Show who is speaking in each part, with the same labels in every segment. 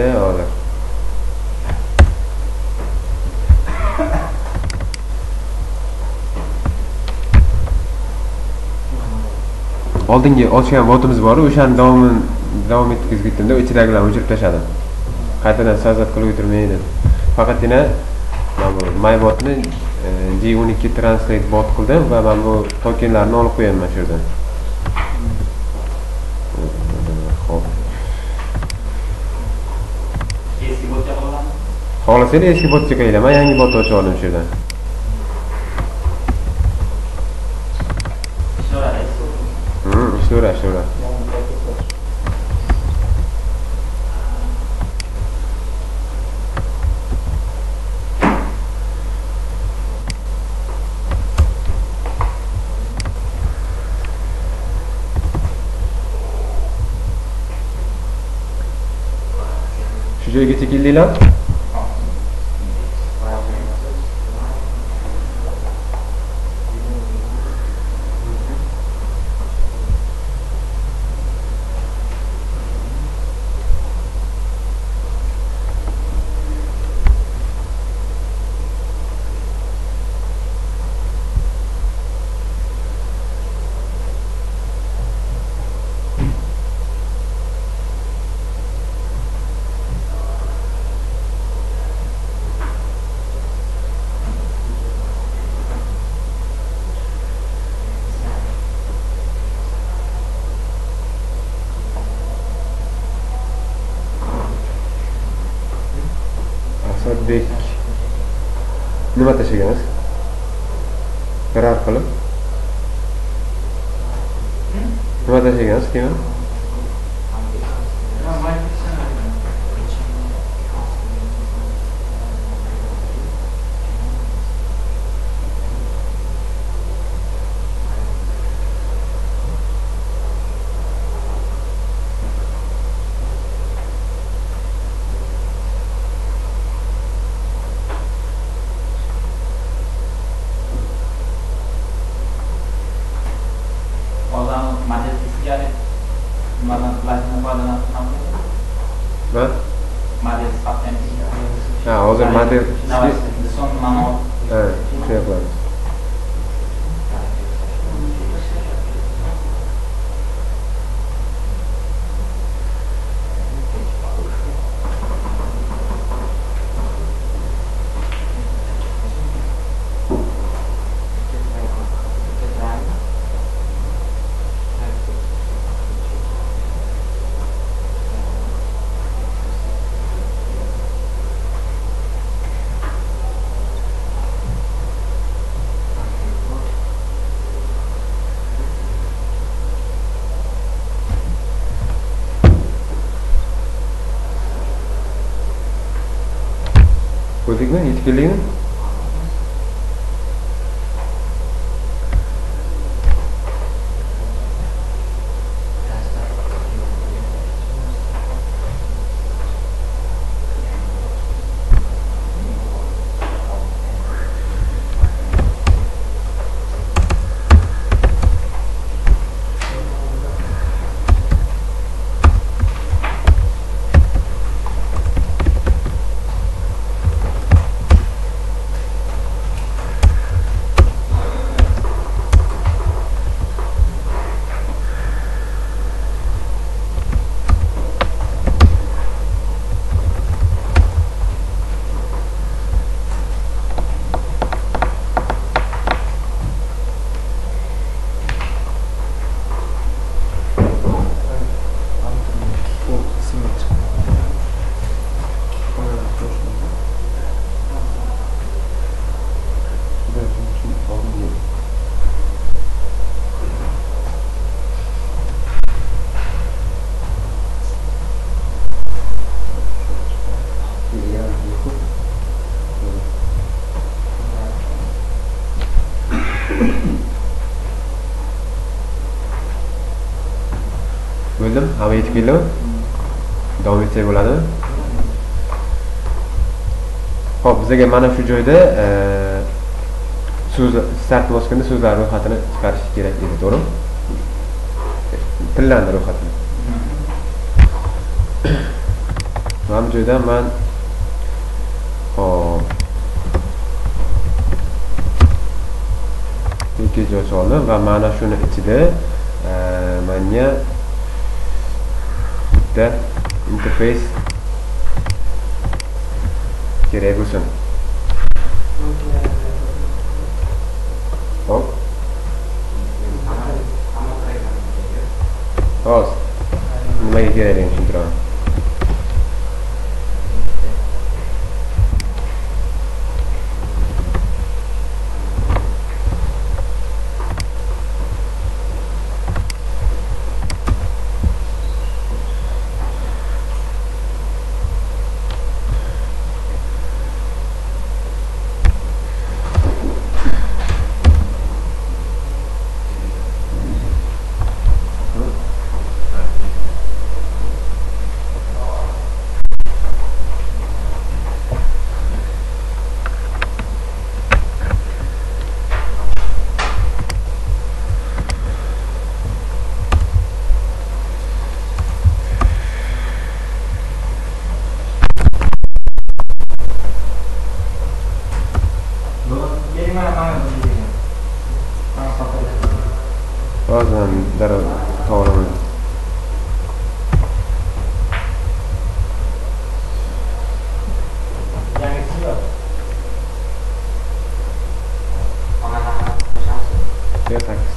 Speaker 1: hozir. Oldingi ochgan botimiz bor, o'shani davom etkizib ketdimda, ichidagilarni o'chirib tashladim. Qaytadan sazat qilib o'tirmaydi. Faqatgina mana bu MyBotni G12 Translate bot qildim va men bu tokenlarni olib qo'yaman shu yerdan. Xo'p.
Speaker 2: Eski botga qo'yiladi.
Speaker 1: Xohlasangiz eski botga qo'yaman, yangi bot ochib oldim shu yerdan. Ishlayveradi. Shu joygacha keldinglar? Asadbek nima tashlagansiz? Qarar qilib. Nima tashlagansiz keyin? Hozir model ko'rdingmi? Yetib keldingmi? Bo'ldim, hamma yetib keldimi? Davom etsak bo'ladimi? Xo'p, bizga mana shu joyda so'z start bosganda so'zlar ro'yxatini chiqarish kerak edi, to'g'rimi? Tillarni ro'yxatini. Mana bu joyda men hop ikki joy soldim va mana shuni ichida menga bitta interface kerak bo'lsin. Hop. Hop. Nimaga kerakligini tushuntiraman. Bazen darab to'g'rimi?
Speaker 2: Yangisi yo'q.
Speaker 1: Yo'q, sakkiz.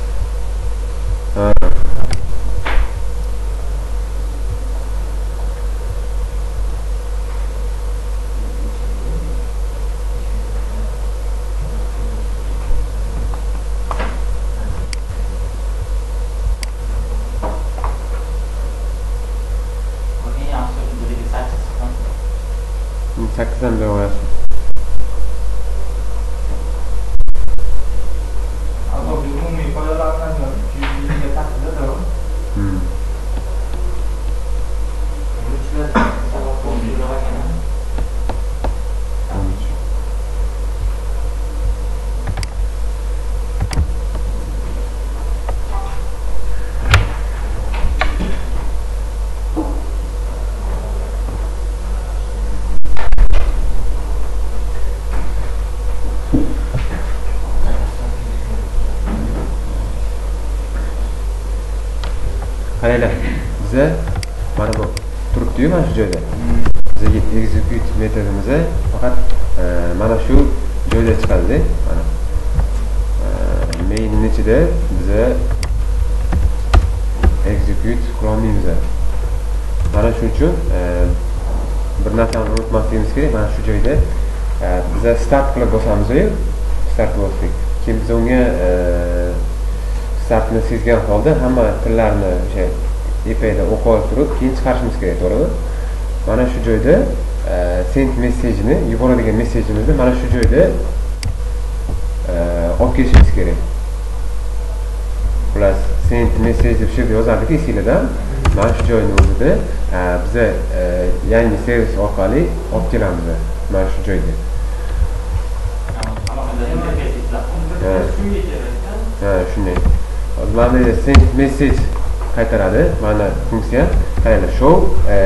Speaker 1: Sakkizdan beri o'ylayapsiz.
Speaker 2: Ama umumiy foydalanadigan yuzga taqdirda
Speaker 1: qaranglar, biza mana bu turibdi-yu mana shu joyda. Bizga execute metodimiz faqat mana shu joyda chiqadi. Mana main ichida biza execute qilolmaymiz. Mana shuning uchun bir narsani unutmasligimiz kerak. Mana shu joyda biza start qilib bosamiz-yu, start bosdik. Keyin biz unga startni sezgan holda hamma tillarni o'sha EP'da o'qib olib turib, keyin chiqarishimiz kerak, to'g'rimi? Mana shu joyda send message-ni, yuboradigan messajimizni mana shu joyda olib kelishimiz kerak. Xullas, send message deb shu yerda yozardik esinglardan. Mana shu joyning o'zida biza yangi servis orqali olib kelamiz mana shu joyga. Shunday. Mana send message qaytaradi. Mana funksiya. Qaranglar, show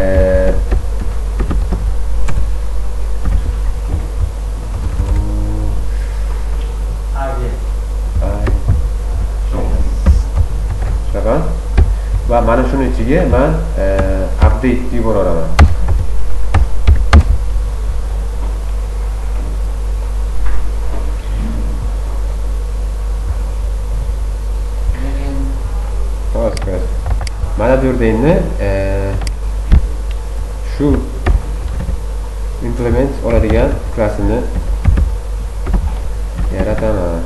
Speaker 1: va mana shuni ichiga men update deb yuboraman. Mana bu yerda endi shu implement oladigan klassini yarataman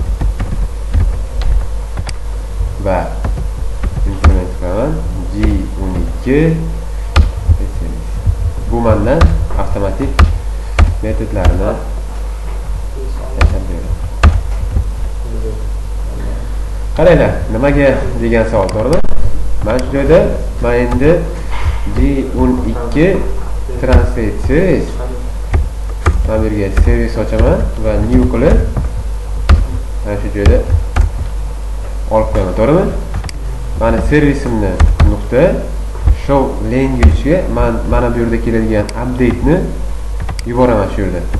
Speaker 1: va implement qilaman G12 bu mendan avtomatik metodlarini yashab beradi. Qaranglar, nimaga degan savol to'g'rimi? Mana shu joyda men endi G12 translate service mana bu yerga servis ochaman va new qilib mana shu joyda olib qo'yaman, to'g'rimi? Mana servisimni nuqta show language ga mana bu yerda keladigan update ni yuboraman shu yerda.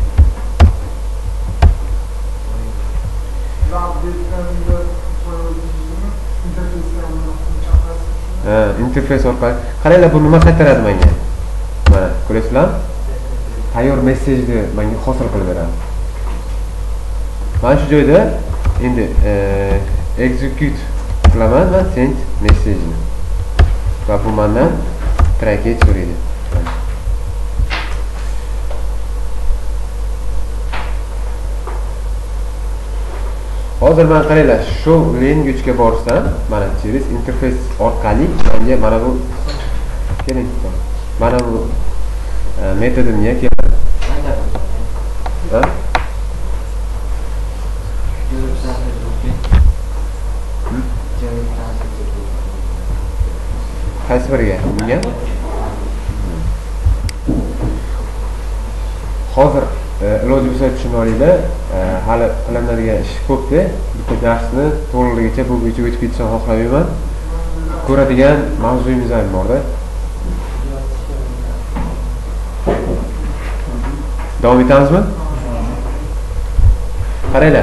Speaker 1: Interface orqali qaranglar, bu nima qaytaradi menga? Mana ko'rasizlar? Tayyor messajni menga hosil qilib beradi. Mana shu joyda endi execute qilaman va send message ni. Va bu mendan trackage so'raydi. Hozir men qaranglar, shu language ga borsam, mana через interface orqali menga mana bu keling. Mana bu metodimga keladi. Ha? Qaysi biriga? Bunga? Hozir iloji bo'lsa tushunib olinglar, hali qilinadigan ish ko'p-da. Bitta darsni to'liqligicha bu bo'yicha o'tib ketishni xohlamayman. Ko'radigan mavzuyimiz ham bor-da. Davom etamizmi? Qaranglar.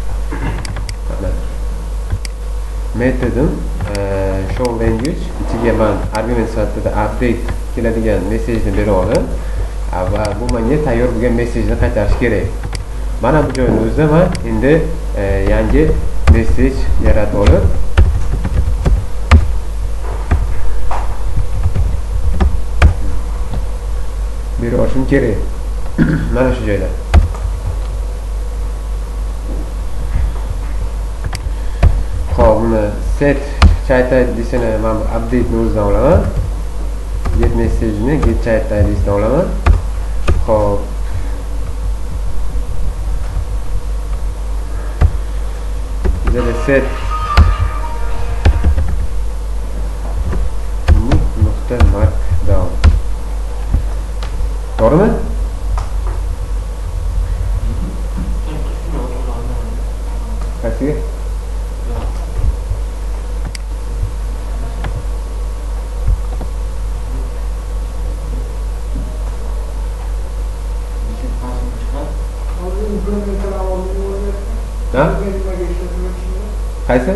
Speaker 1: Metodim show language ichiga men argument sifatida update keladigan messajni bera olaman. Va bu menga tayyor bo'lgan messajni qaytarish kerak. Mana bu joyning o'zida men endi yangi messaj yaratib olib bera olishim kerak. Mana shu joyda. Xo'p, buni set chat ID'sini men update ni o'zidan olaman. Get message ni get chat ID'sidan olaman. Xo'p. Bizda set nuqta markdown. To'g'rimi? Qaysiga? Ha? Qaysi?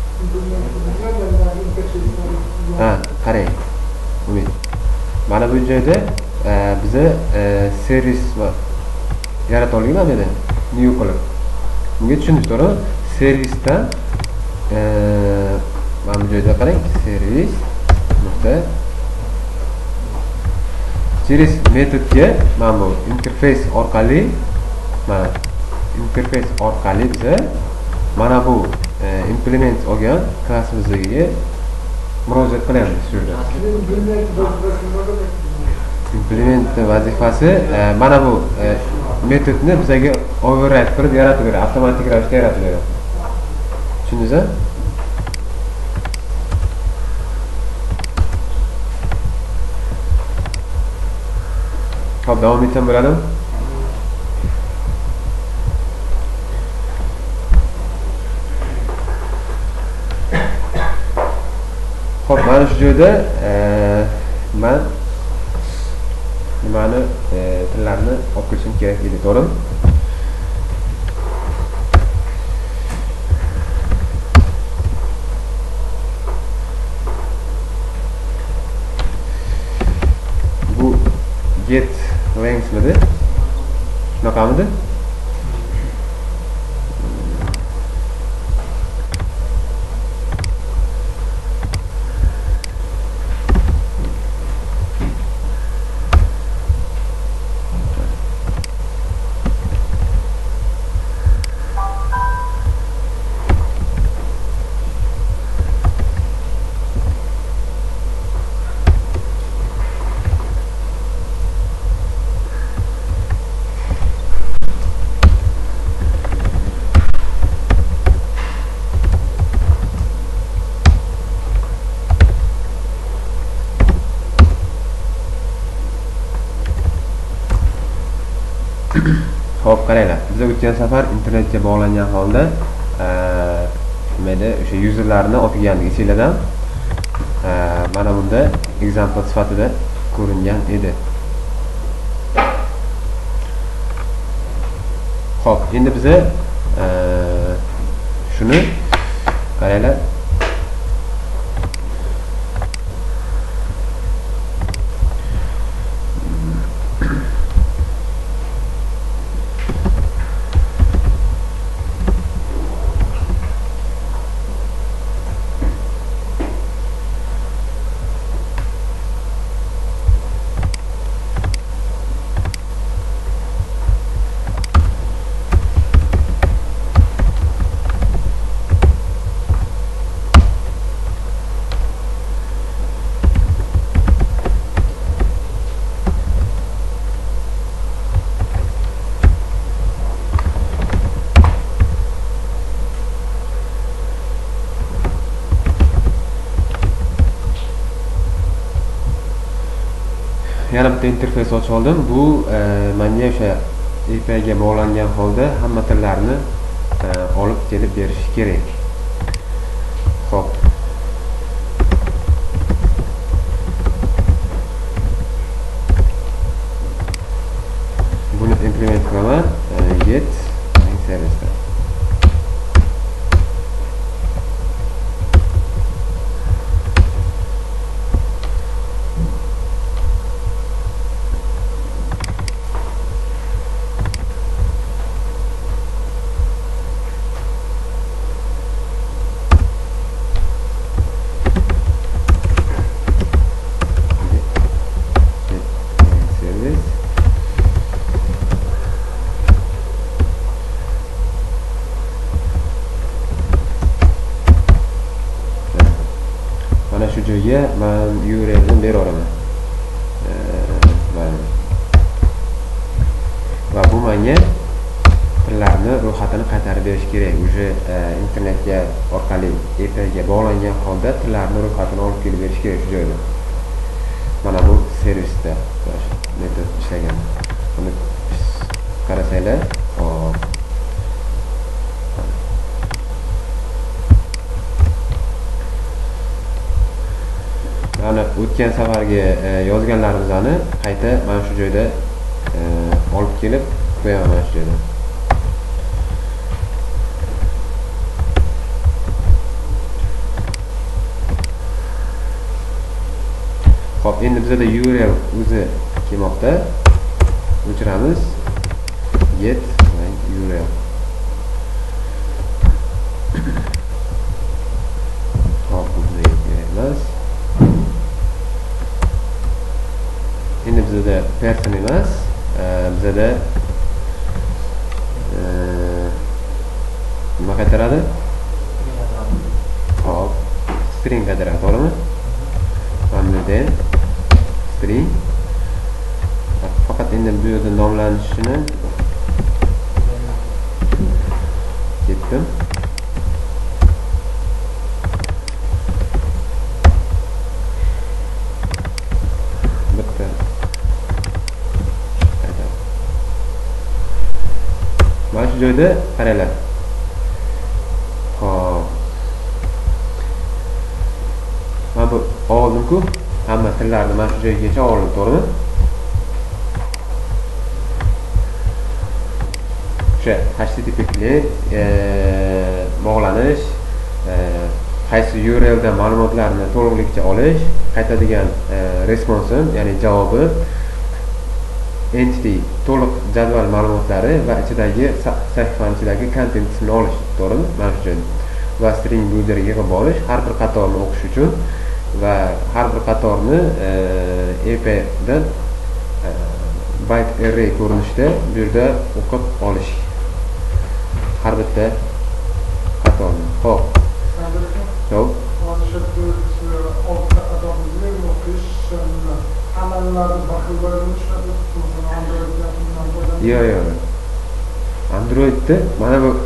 Speaker 1: Ha, qarang. Umid. Mana bu joyda biza servis yarata olganman dedi. New qilib. Bunga tushundingiz, to'g'rimi? Servisdan mana bu joyda qarang, servis nuqta через metodga mana bu interface orqali biza mana bu implement olgan klassimizga murojaat qilamiz shu yerda. Implement vazifasi mana bu metodni bizga override qilib yaratib beradi, avtomatik ravishda yaratib beradi. Tushundingizmi? Xo'p, davom etsam bo'ladimi? Xo'p, mana shu joyda men nimani tillarni olib kirishim kerak edi, to'g'rimi? Bu get length midi? Shunaqamidi? Xo'p, qaranglar. Biz o'tgan safar internetga bog'langan holda nimada o'sha userlarni olib kelgandik esinglardan. mana bunda example sifatida ko'ringan edi. Xo'p, endi biz shuni qaranglar. Yana bitta interfeys ochib oldim. Bu menga o'sha API ga bog'langan holda hamma tillarni olib kelib berish kerak. Xo'p. Buni implement qilaman. Get service. Shu joyga men URLni beraman. Va bu menga tillarni ro'yxatini qaytarib berish kerak. Uje internetga orqali API ga bog'langan holda tillarni ro'yxatini olib kelib berish kerak shu joyda. Mana bu servisda metod ishlagan. Buni qarasanglar, hop. Mana o'tgan safargi yozganlarimizni qayta mana shu joyda olib kelib qo'yaman mana shu joyda. Xo'p, endi bizda URL o'zi kelmoqda. O'chiramiz. Get URL. Hop, bu bizga kerak emas. Endi bizda person emas, bizda nima qaytaradi? Hop, string qaytaradi, to'g'rimi? Hamdadan string. Faqat endi bu yerda nomlanishini ketdim. Bitta mana shu joyda qaranglar. Hop. Mana bu oldim-ku, hamma tillarni mana shu joygacha oldim, to'g'rimi? O'sha HTTP klient bog'lanish, qaysi URL dan ma'lumotlarni to'liqligicha olish, qaytadigan responsim, ya'ni javobi, entity to'liq jadval ma'lumotlari va ichidagi sahifani ichidagi kontentsini olish, to'g'rimi? Mana shu joyda. Va string bu yerga yig'ib olish, har bir qatorni o'qish uchun va har bir qatorni API dan byte array ko'rinishda bu yerda o'qib olish. Har bitta qatorni. Xo'p. Yo'q. Yo'q. Androidda mana bu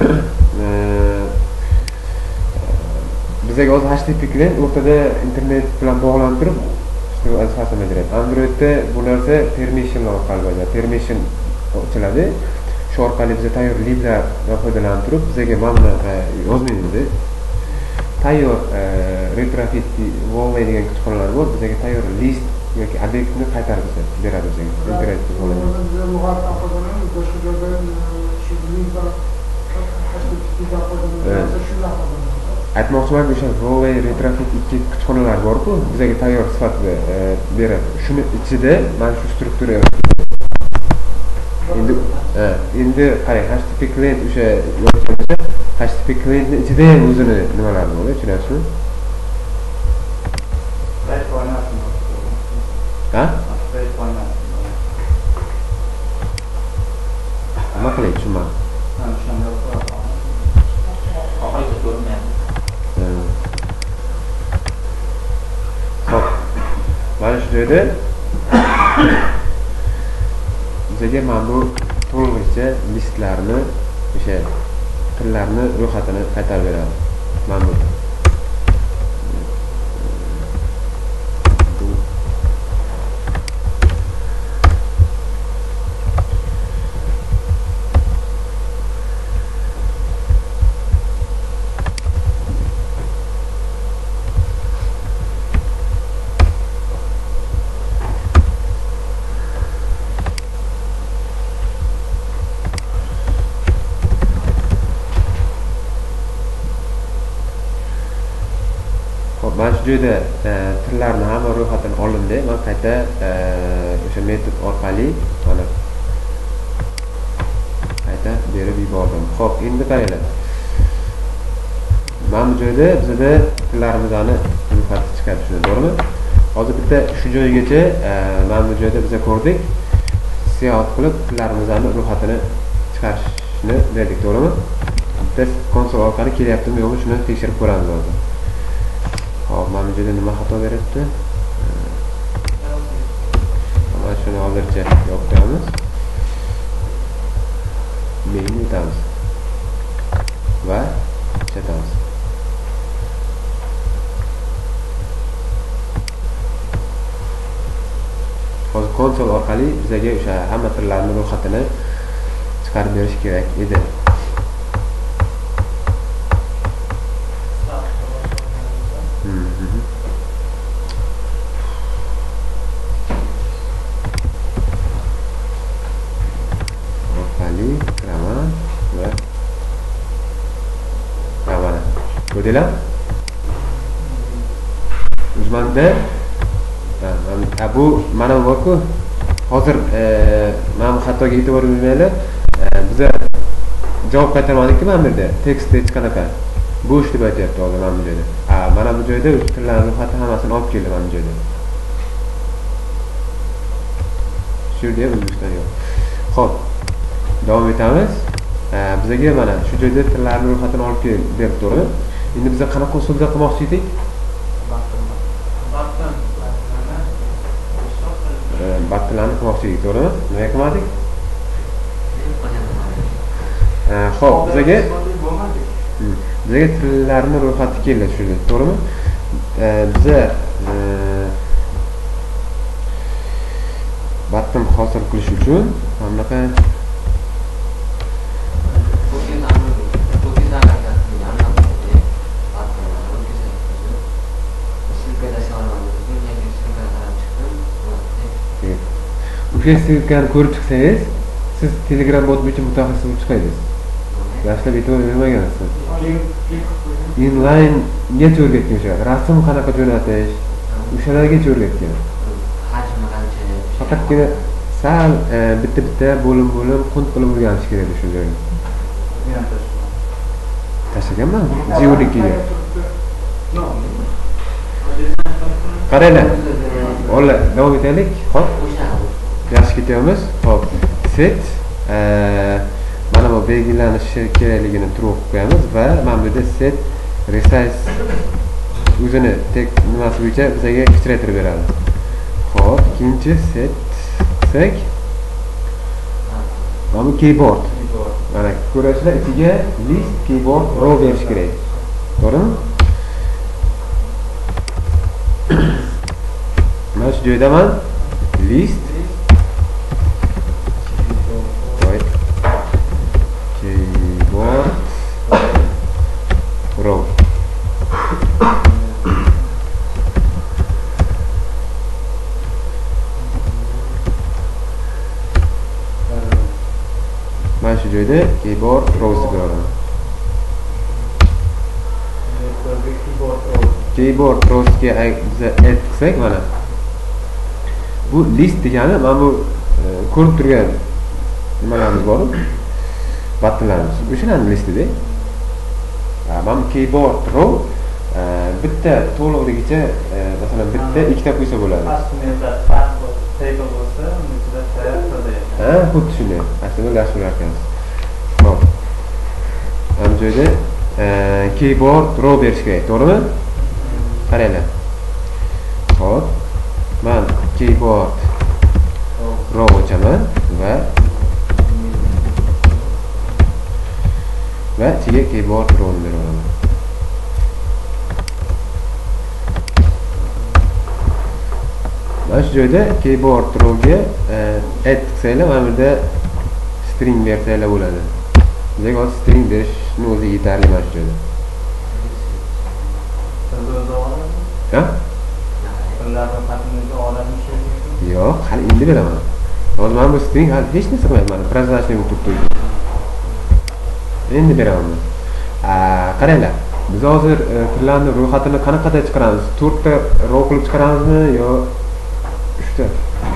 Speaker 1: bizga hozir HTTP bilan o'rtada internet bilan bog'lanib turib, işte vazifasini bajaradi. Androidda bu narsa permission orqali bo'ladi. Permission ochiladi. Shu orqali biz tayyor liblardan foydalanib turib, bizga mana bunaqa yozmaymiz. tayyor retrofit Huawei degan kutubxonalar bor. Bizga tayyor list yoki obyektni qaytarib beradi bizga. Interaktiv bo'ladi.
Speaker 3: Biz lug'atdan foydalanamiz, boshqa joyda shu linklar HTTP'dan foydalanamiz, shundan foydalanamiz.
Speaker 1: Aytmoqchimanki, o'sha Huawei retrofit 2 kutubxonalar bor-ku, bizga tayyor sifatida beradi. Shuni ichida mana shu struktura endi qarang, HTTP client o'sha yozgancha HTTP clientni ichida ham o'zini nimalari bor, tushunasizmi? Ha? Nima qilay, tushunmadim. Xo'p. Mana shu joyda bizga mana bu to'lig'icha listlarni, o'sha tillarni ro'yxatini qaytarib beradi. Mana bu. Mana shu joyda tillarni hamma ro'yxatini olindi. Men qayta o'sha metod orqali mana qayta berib yubordim. Xo'p, endi qaranglar. Mana bu joyda bizda tillarimizni ro'yxati chiqadi, shuni to'g'rimi? Hozir bitta shu joygacha mana bu joyda biz ko'rdik. Siyot qilib tillarimizni ro'yxatini chiqarishni berdik, to'g'rimi? Bitta konsol orqali kelyaptimi yo'qmi, shuni tekshirib ko'ramiz hozir. Hop, mana bu yerda nima xato beryapti? Mana shuni hozircha yopamiz. Meni o'tamiz. Va chatamiz. Hozir konsol orqali bizga o'sha hamma tillarning ro'yxatini chiqarib berish kerak edi. Ko'rdinglar? Uzmanda bu mana bor-ku. Hozir mana bu xatoga e'tibor bermaylar. Biz javob qaytarmadik-ku mana bu yerda. Tekst hech qanaqa bo'sh deb aytyapti hozir mana bu joyda. Mana bu joyda tillarning ro'yxati hammasini olib keldi mana bu joyda. Shu yerda ham O'zbekiston yo'q. Xo'p, davom etamiz. Bizga mana shu joyda tillarning ro'yxatini olib berib turdi. Endi biz qanaqa usulda qilmoqchi edik? Battilarni qilmoqchi edik, to'g'rimi? Nima qilmadik? Xo'p, bizga tillarning ro'yxati keldi shu yerda, to'g'rimi? Biz battin hosil qilish uchun mana bunaqa Ufestikani ko'rib chiqsangiz, siz Telegram bot bo'yicha mutaxassis bo'lib chiqasiz. Yaxshilab e'tibor bermagansiz. Inline-ga o'rgatgan o'sha. Rasm qanaqa jo'natish, o'shalarga o'rgatgan. Faqatgina sal bitta bo'lim qunt qilib o'rganish kerak shu joyga. Tashlaganman Geodikiga. Qaranglar. Ola, davom etaylik. Xo'p. Yaxshi ketyapmiz. Xo'p, set mana bu belgilanishi kerakligini true qo'yamiz va mana bu yerda set resize o'zini tek nimasi bo'yicha bizga kichraytirib beradi. Xo'p, ikkinchi set qilsak mana bu keyboard. Mana ko'rasizlar, ichiga list keyboard row berish kerak. To'g'rimi? Mana shu joyda men list keyboard row mana shu joyda keyboard rows deb yozaman. Keyboard rowsga biz add qilsak mana bu list degani mana bu ko'rib turgan nimalarimiz bor, buttonlarimiz. O'shalarning listida. Mana keyboard row bitta to'liqligicha masalan bitta ikkita qo'ysa bo'ladi. Ha, xuddi shunday. Aslida dashlar ekansiz. Xo'p. Ham joyda keyboard row berish kerak, to'g'rimi? Qaranglar. Xo'p. Men keyboard row ochaman va ichiga keyboard row ni beraman. Mana shu joyda keyboard rowga add qilsanglar, mana bu yerda string bersanglar bo'ladi. Bizga hozir string berishni o'zi yetarli mana shu joyda. Ha? Yo'q, hali endi beraman. Hozir mana bu string hali hech narsa qilmayman. Prezentatsiyani turibdi. Endi beraman. Qaranglar. Biz hozir tillarning ro'yxatini qanaqada chiqaramiz? 4 ta row qilib chiqaramizmi yo 3 ta?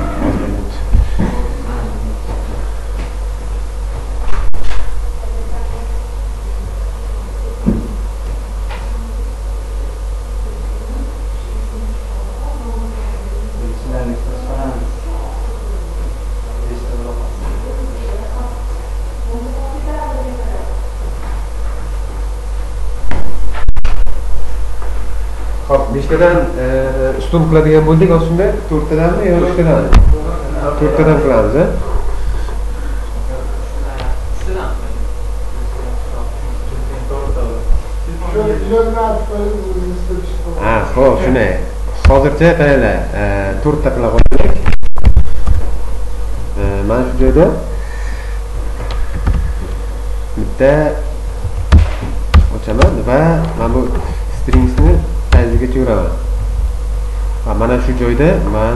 Speaker 1: Hop, 5 tadan ustun qiladigan bo'ldik, hozir shunda 4 tadanmi yo 3 tadan? 4 tadan qilamiz, ha? Ha, xo'p, shunday. Hozircha qaranglar, 4 ta qila qo'ydik. Mana shu joyda bitta ochaman va mana bu stringsni size'ga yuraman. Mana shu joyda men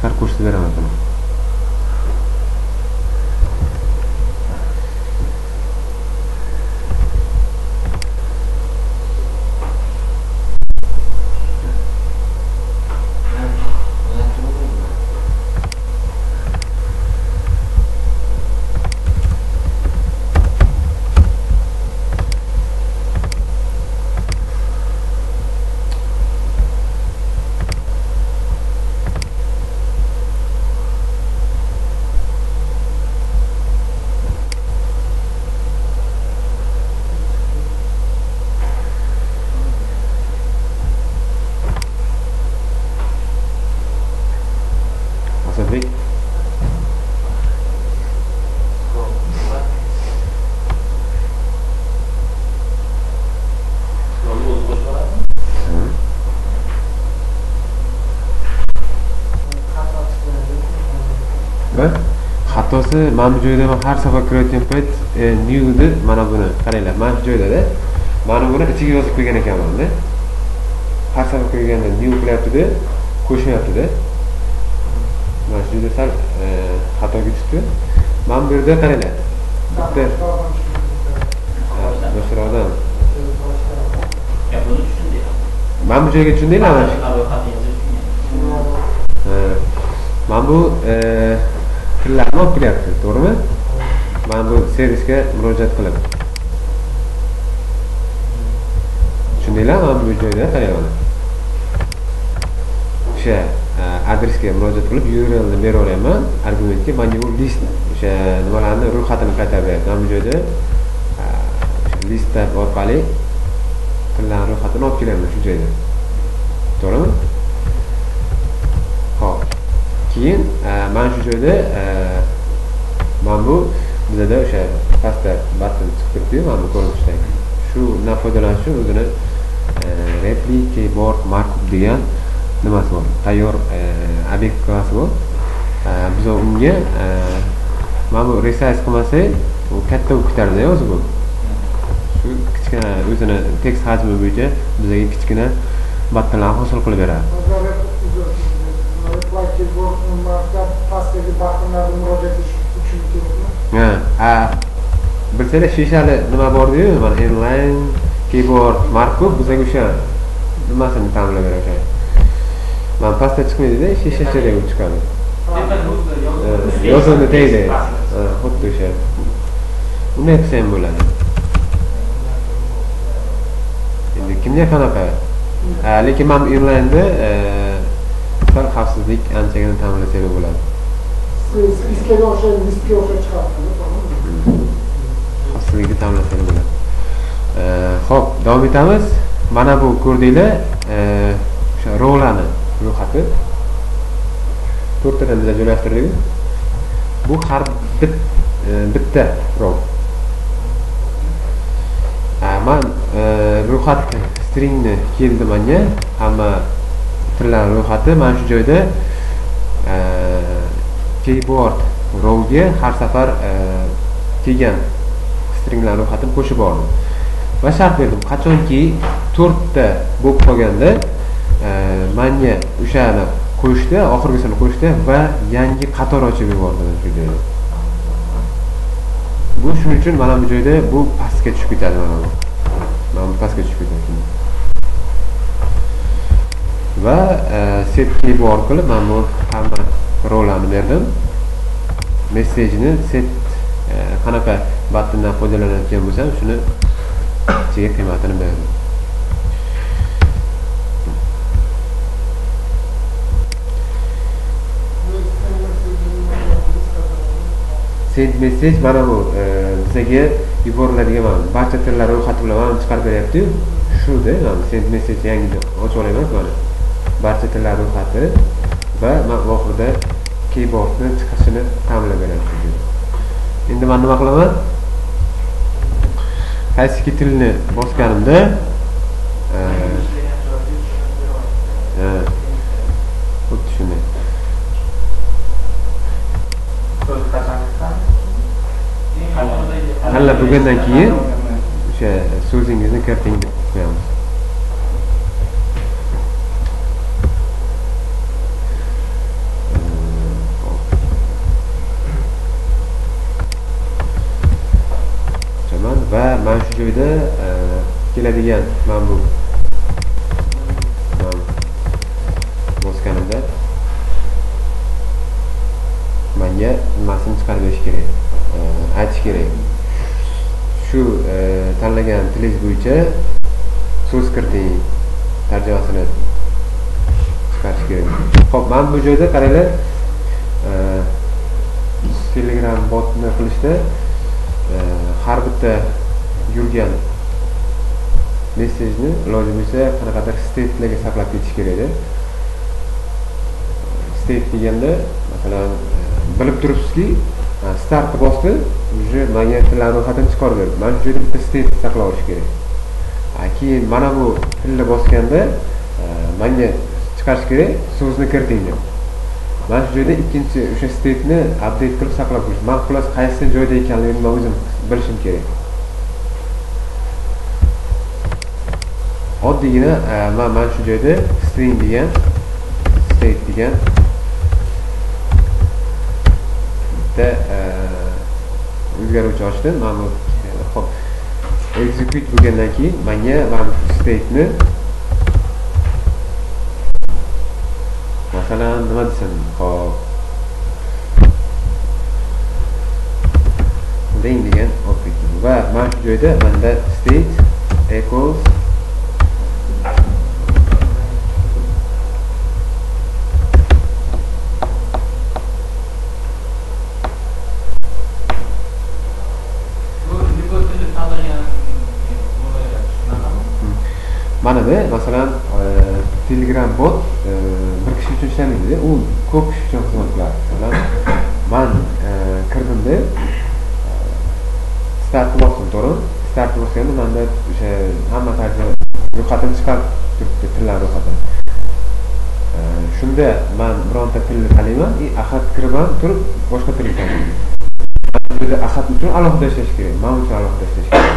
Speaker 1: chiqarib ko'rsatib beraman buni. Asadbek xatosi mana bu joyda har safar kirayotgan payt new'ni mana buni qaranglar, mana shu joyda-da mana buni ichiga yozib qo'ygan ekanman-da. Har safar kirganda new qilyapti-da, qo'shyapti-da. Mana shu yerda sal xatoga tushdi. Mana bu yerda qaranglar. Bitta boshqaroqdan.
Speaker 2: Buni tushundingmi?
Speaker 1: Mana bu joyga tushundinglarmi? Mana bu tillarni olib kelyapti, to'g'rimi? Mana bu servisga murojaat qilib. Tushundinglarmi? Mana bu joyda qarang. O'sha adresga murojaat qilib URLni bera olaman, argumentga menga u list o'sha nimalarni ro'yxatini qaytarib beradi. Mana bu joyda o'sha list orqali tillarni ro'yxatini olib kelaman shu joyda. To'g'rimi? Xo'p. Keyin mana shu joyda mana bu bizda o'sha pastda button chiqib turibdi, mana bu ko'rinishdagi. Shundan foydalanish uchun o'zini repli keyboard markup degan nimasi bor. Tayyor obyekt klassi bor. Biz unga mana bu resize qilmasak, u katta bo'lib ketadi-da o'zi bu. Shu kichkina o'zini tekst hajmi bo'yicha bizga kichkina buttonlarni hosil qilib beradi. Bilsanglar shishali nima bor-ku, mana inline keyboard markup bizga o'sha nimasini ta'minlab beradi. Mana pastda chiqmaydi-da, shishachaga chiqadi. Yozuvni tegdi. Xuddi o'sha. Uni qilsa ham bo'ladi. Endi kimga qanaqa? Lekin men inline'da sal xavfsizlik anchagina ta'minlasak bo'ladi.
Speaker 3: Diskaga o'xshaydi, diskga o'xshab chiqadi.
Speaker 1: Xavfsizlikni ta'minlasak bo'ladi. Xo'p, davom etamiz. Mana bu ko'rdinglar, o'sha rowlarni ro'yxati 4 tadan bizga joylashtirdik. Bu har bitta row. Men ro'yxat stringni keldi menga, hamma tillar ro'yxati mana shu joyda keyboard rowga har safar kelgan stringlar ro'yxatini qo'shib bordim. Va shart berdim, qachonki 4 ta bo'lib qolganda menga o'shani qo'shdi, oxirgisini qo'shdi va yangi qator ochib yubordi shu joyda. Bu shuning uchun mana bu joyda bu pastga tushib ketadi mana bu. Mana bu pastga tushib ketadi. Va set keyboard qilib men bu hamma rowlarni berdim. Messajni set qanaqa buttondan foydalanayotgan bo'lsam, shuni ichiga qiymatini berdim. Send message mana bu bizga yuboriladigan barcha tillar ro'yxati bilan mana chiqarib beryapti-yu. Shuda mana send message yangi ochib olaman mana. Barcha tillar ro'yxati va men oxirida keyboardni chiqishini ta'minlab beryapti. Endi men nima qilaman? Qaysi tilni bosganimda xuddi shunday. Halla bo'lgandan keyin o'sha so'zingizni kiriting deb qo'yamiz. mana shu joyda keladigan mana bu bosganimda menga nimasini chiqarib berish kerak, aytish kerak. Shu tanlagan tilingiz bo'yicha so'z kiriting, tarjimasini chiqarish kerak. Xo'p, men bu joyda qaranglar, Telegram botni qilishda har bitta yurgan mesajni iloji bo'lsa qanaqadir state'larga saqlab ketish kerak edi. State deganda, masalan, bilib turibsizki, startni bosdi, уже menga tillar ro'yxatini chiqarib berdi. Mana shu yerda bitta state saqlab olish kerak. Keyin mana bu tilni bosganda menga chiqarish kerak, so'zni kiriting deb. Mana shu joyda ikkinchi o'sha state'ni update qilib saqlab qo'yish. Men xullas qaysi joyda ekanligini men o'zim bilishim kerak. Oddiygina men mana shu joyda string degan, state degan bitta o'zgaruvchi ochdim. Mana bu hop execute bo'lgandan keyin menga mana shu state'ni masalan nima desam, hop ring degan objekt va mana shu joyda menda state equals mana bu masalan Telegram bot bir kishi uchun ishlamaydi, u ko'p kishi uchun xizmat qiladi. Masalan, men kirdimda start bosdim, to'g'ri? Start bosganda menda o'sha hamma tarjima ro'yxatini chiqarib turibdi, tillar ro'yxatini. Shunda men bironta tilni tanlayman, ahad kirib turib boshqa tilni tanlayman. Bunda ahad uchun alohida ishlash kerak, men uchun alohida ishlash kerak.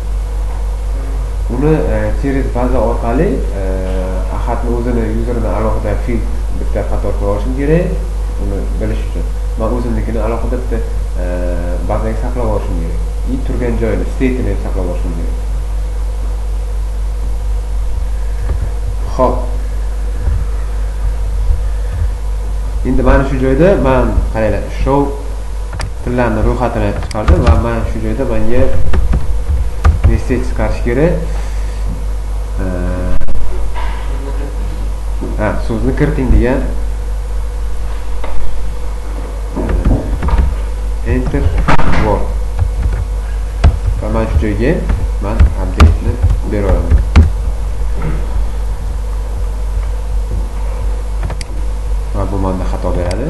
Speaker 1: Uni через baza orqali ahadni o'zini userni alohida field bitta qator qilib olishim kerak, uni bilish uchun. Men o'zimnikini alohida bitta bazaga saqlab olishim kerak. Turgan joyini, state'ini saqlab olishim kerak. Xo'p. Endi mana shu joyda men qaranglar, show tillarni ro'yxatini chiqardim va mana shu joyda menga message chiqarish kerak. So'zni kiriting degan enter word. Va mana shu joyga men update'ni bera olaman. Va bu menda xato beradi.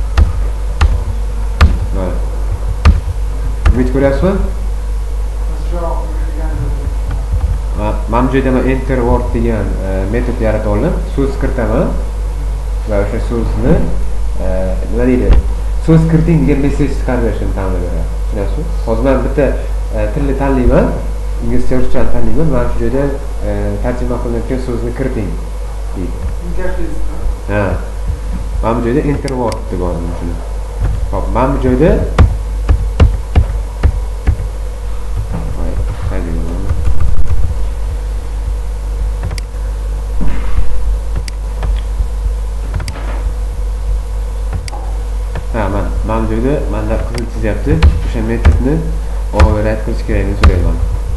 Speaker 1: Mana. Umid ko'ryapsizmi? Mana bu joyda men enter word degan metod yaratib oldim. So'z kiritaman va o'sha so'zni nima deydi? So'z kiriting degan message chiqarib berishni ta'minlab beradi. Tushunasizmi? Hozir men bitta tilni tanlayman, inglizcha ruschani tanlayman, mana shu joyda tarjima qilinayotgan so'zni kiriting deydi. Mana bu joyda enter word deb oldim shuni. Hop, mana bu joyda mana bu joyda menda qizil chizyapti. O'sha metodni override qilish kerakligini so'rayman.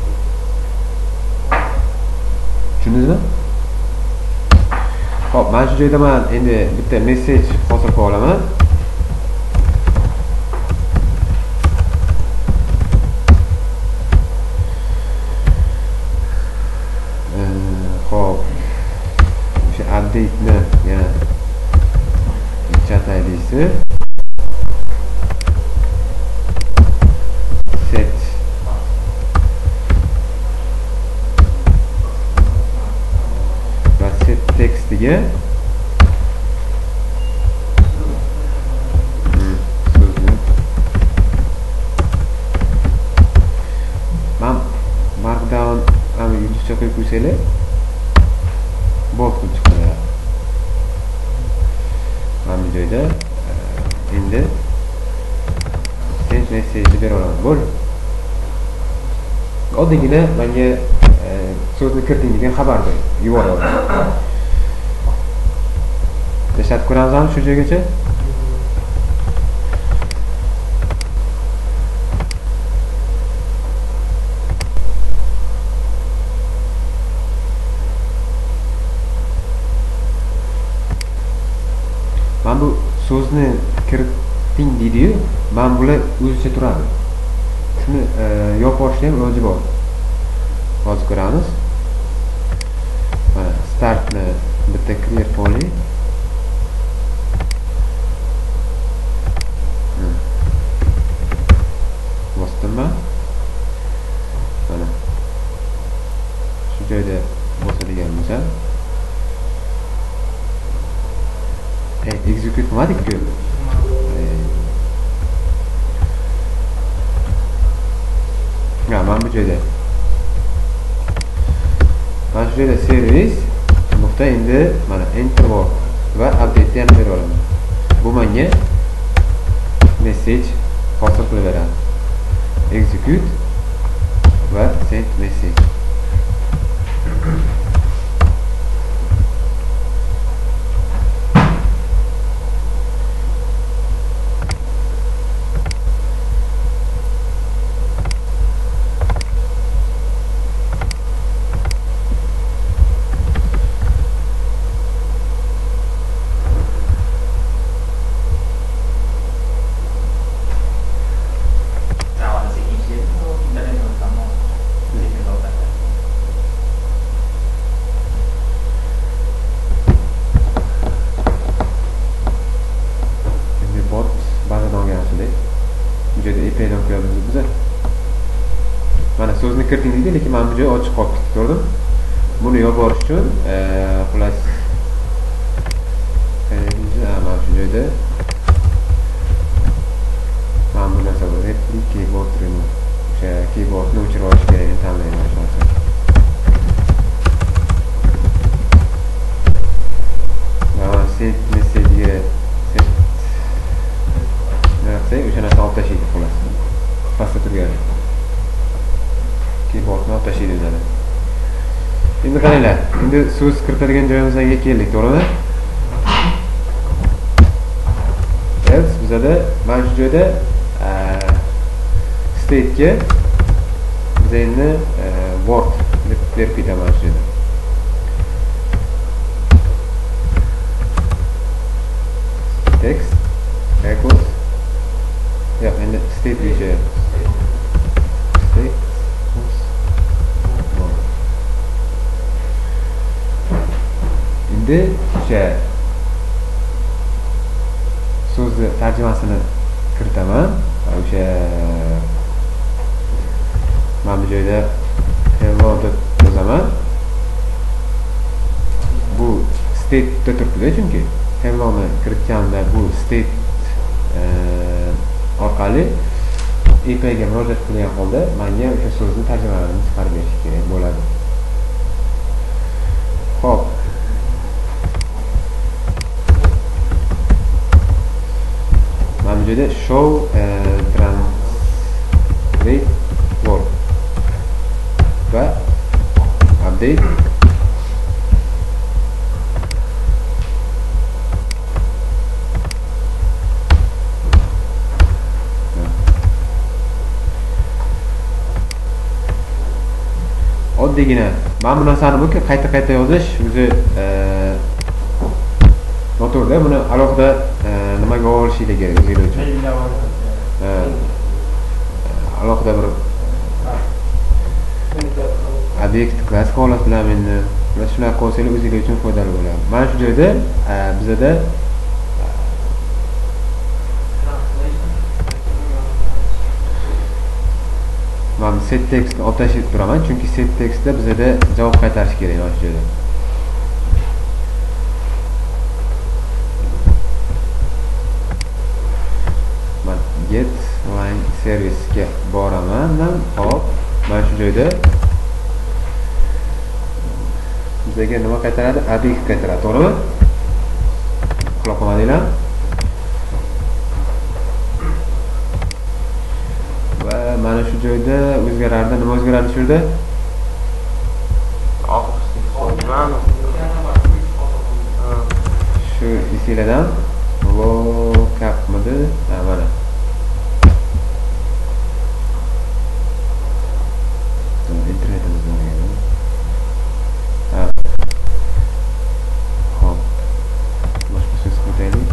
Speaker 1: Tushundingizmi? Xo'p, mana shu joyda men endi bitta message hosil qilib olaman. Xo'p, o'sha update'ni yana chatayliksa tekstiga so'zni markdown yulduzcha qo'yib qo'ysanglar bold qilib chiqadi. Mana bu joyda endi send message bera olaman. Bo'ldi. oddiygina menga so'zni kiriting degan xabarni yuboradi. Tashlatib ko'ramizmi shu joygacha? Men bu so'zni kiriting deydi-yu, men bular o'zicha turadi. Shuni yopib olishga ham iloji bor. Hozir ko'ramiz. Mana startni bitta clear poly. Bosdim ben. Mana shu joyda bo'lsa degan bo'lsa. Execute qilmadik-ku. Ya, mana bu joyda. Mana shu joyda servis nuqta endi mana enter bor va update yana berib olaman. Bu menga message hosil qilib beradi. Execute va send message. Mana so'zni kiriting deydi, lekin men bu joy ochiq qolib ketdi, ko'rding? Buni yopib olish uchun xullas mana shu joyda men bu narsa replik keyboard remove o'sha keyboardni o'chirib olish kerakligini tanlayman shuncha. Mana send message'ga narsa o'sha narsani olib tashlaydi xullas. Pastda turgan keyboardni olib tashlaydi o'zini. Endi qaranglar, endi so'z kiritadigan joyimizga keldik, to'g'rimi? Else bizada mana shu joyda state ga biz endi word deb berib ketaman shu joyda. Text equals yo'q, endi state bo'yicha state endi o'sha so'zni tarjimasini kiritaman. O'sha mana bu joyda hello deb yozaman. Bu state da turibdi, chunki hello ni kiritganimda bu state orqali API ga murojaat qilgan holda menga o'sha so'zni tarjimalarini chiqarib berish kerak bo'ladi. Xo'p. Mana bu joyda show translate word va update oddiygina mana bu narsani bu qayta yozish o'zi noto'g'ri. Buni alohida nimaga olishinglar kerak o'zinglar uchun. Alohida bir obyekt klass holat bilan endi shunaqa qilsanglar o'zinglar uchun foydali bo'ladi. Mana shu joyda bizada men set textni olib tashlab turaman, chunki set textda bizada javob qaytarish kerak mana shu joyda. Men get line service ga boraman. Hop, mana shu joyda bizga nima qaytaradi? Obyekt qaytaradi, to'g'rimi? Quloq qo'ymadinglar? Va mana shu joyda o'zgarardi. Nima o'zgarardi shu yerda? Shu isiladan vocabmidi? Ha, mana. Internetimizda o'rgandim. Ha. Hop. Boshqa so'z qo'yaylik.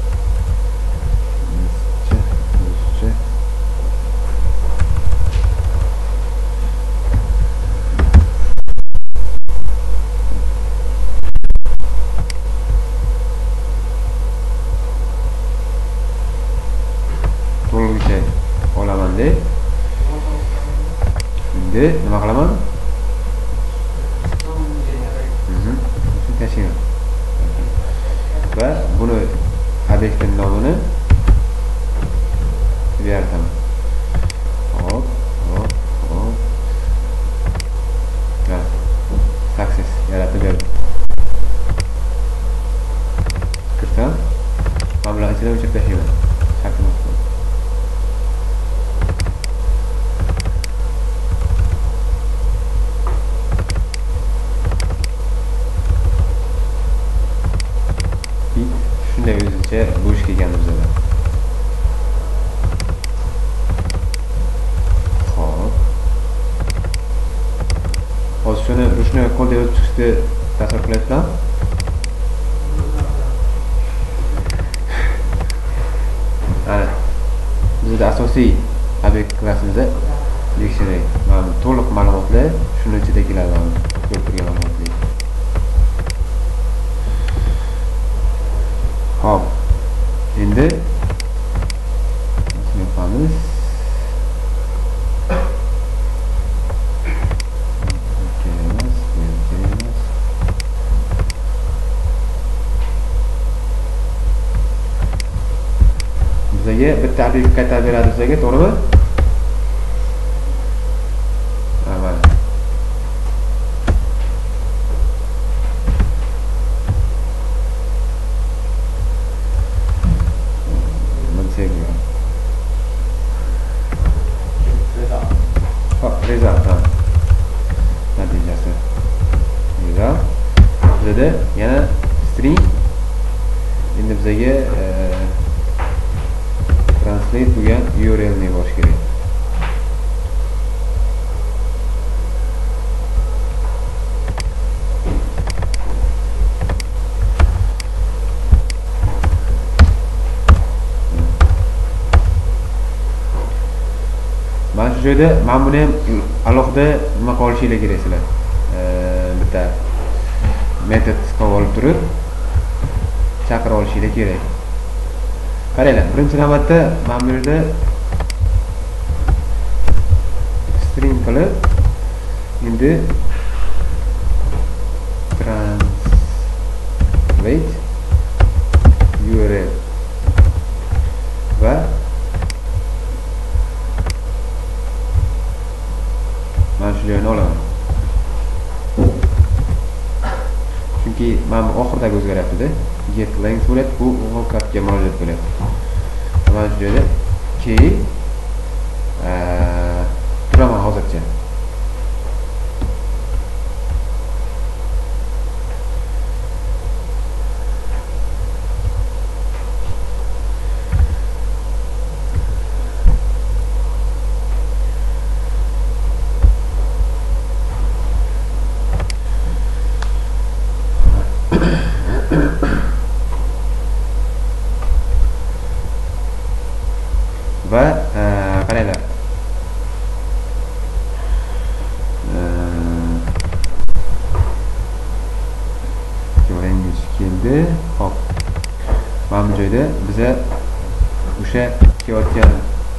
Speaker 1: Ruscha. To'g'richa olaman deb. Endi nima qilaman? Shuni tashlayman. Va buni obyektning nomini berataman. Hop. Ha. Success yaratib berdim. Kirsam, mana ichidan o'chirib tashlayman. Shakilni. Shunday o'zicha bo'sh kelgan bizda. Xo'p. Hozir shuni qo'lda yozib chiqishni tasavvur qilyapsizlar? Ana. Bizda asosiy obyekt klassimizda dictionary. Mana to'liq ma'lumotlar shuni ichida keladi. Ko'p turgan ma'lumotlar. Hop. Endi shuni yapamiz. Bizga bitta obyekt qaytarib beradi bizga, to'g'rimi? Mana. Result. Natijasi. Result. Bizda yana string. Endi bizga translate bo'lgan URL ni borish kerak. Mana shu joyda men buni ham alohida nima qilishinglar kerak sizlar. Bitta metod qilib olib turib chaqirib olishinglar kerak. Qaranglar, birinchi navbatda men bu yerda string qilib endi translate URL va mana shu joyni olaman. Chunki men bu oxirdagi o'zgaryapti-da. Get length bo'ladi, bu vocabga murojaat bo'ladi. Mana shu joyda key turaman hozircha. Va qaranglar. Joyingiz keldi. Hop. Mana bu joyda biza o'sha kelayotgan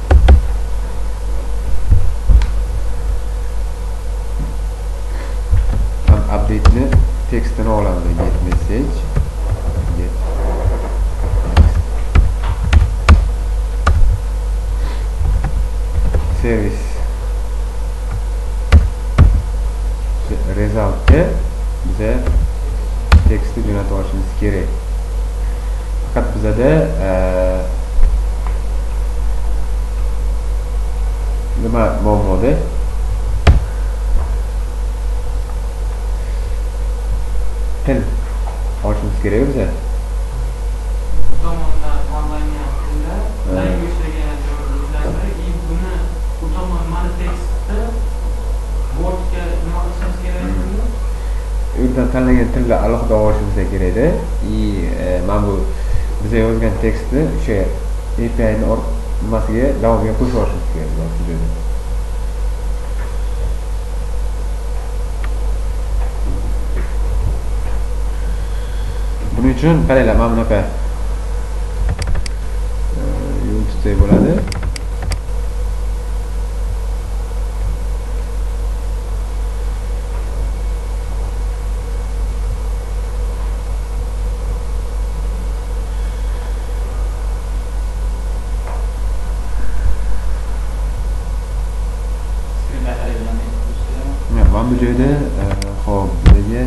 Speaker 1: update'ni tekstini olamiz. Get message. Get service resultga biza tekstni jo'natib olishimiz kerak. Faqat bizada nima muammoda? Til olishimiz kerak biza.
Speaker 2: Tomonlar tanlangan tillar language'ga o'zlashtirib, и buni bu tomon mana tekstda wordga nima qilishimiz kerakligini
Speaker 1: Uydan tanlangan tilni alohida olishimiz kerak-da. Mana bu biza yozgan tekstni o'sha API'ni nimasiga davomiga qo'shib olishimiz kerak. Buning uchun qaranglar, mana bunaqa yo'l tutsak bo'ladi. Mana bu joyda hop bizga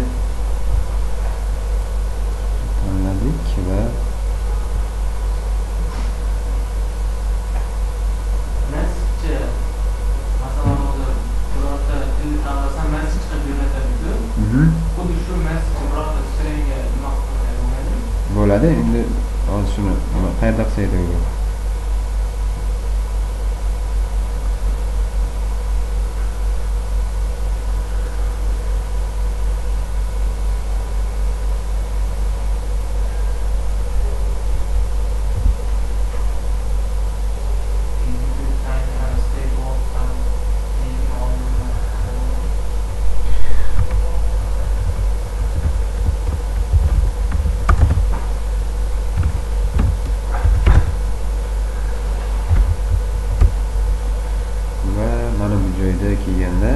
Speaker 1: tanladik va
Speaker 2: message masalan hozir birorta tilni tanlasam message qilib jo'natadi-ku. Xuddi shu message birorta stringga nima qilib
Speaker 1: bo'ladi. Endi hozir shuni qayerda qilsak edi? Mana bu joyda kelganda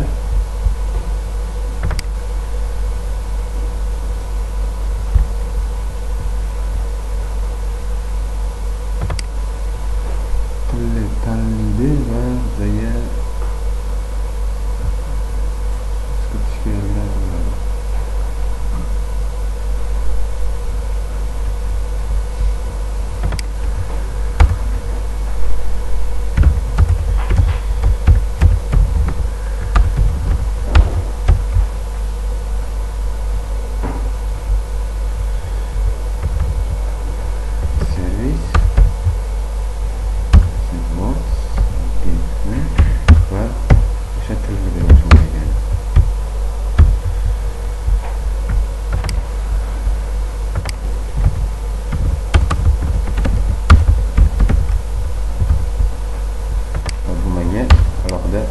Speaker 1: tilni tanlaydi va bizga kutish kerakligini aytadi. Alohida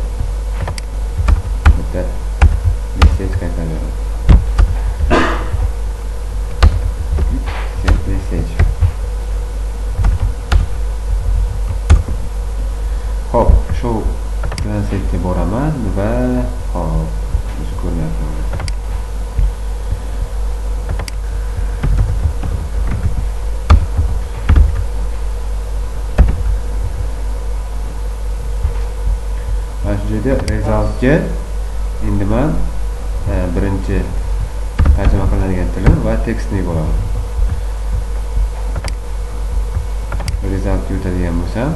Speaker 1: bitta message qaytaradi. Message. Hop, shu bilan setga boraman va hop, biz ko'ryapmiz. Joyda resultga endi men birinchi tarjima qilinadigan tilim va tekstni yuboraman. Result yutadigan bo'lsam,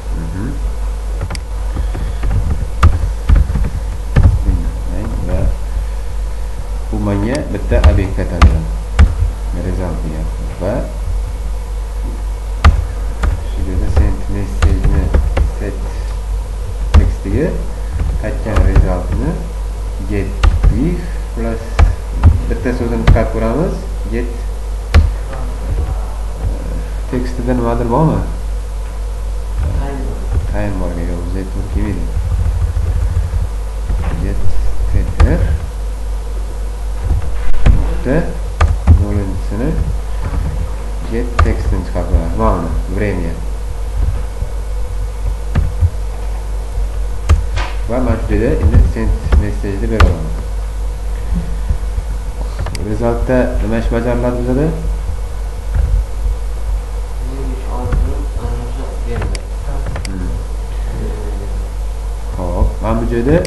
Speaker 1: va bu menga bitta obyekt qaytaradi. Result degan va shu yerda send message-ni set tekstiga qaytgan resultni get if plus bitta so'zini chiqarib ko'ramiz. Get tekstida nimadir bormi? Time borga yo'q, bizga to'g'ri kelmaydi. Get tether bitta bo'linchisini get tekstini chiqarib ko'ramiz. Mana время. Va mana shu yerda endi send message deb beraman. Resultda nima ish bajariladi bizda? Hop, mana bu joyda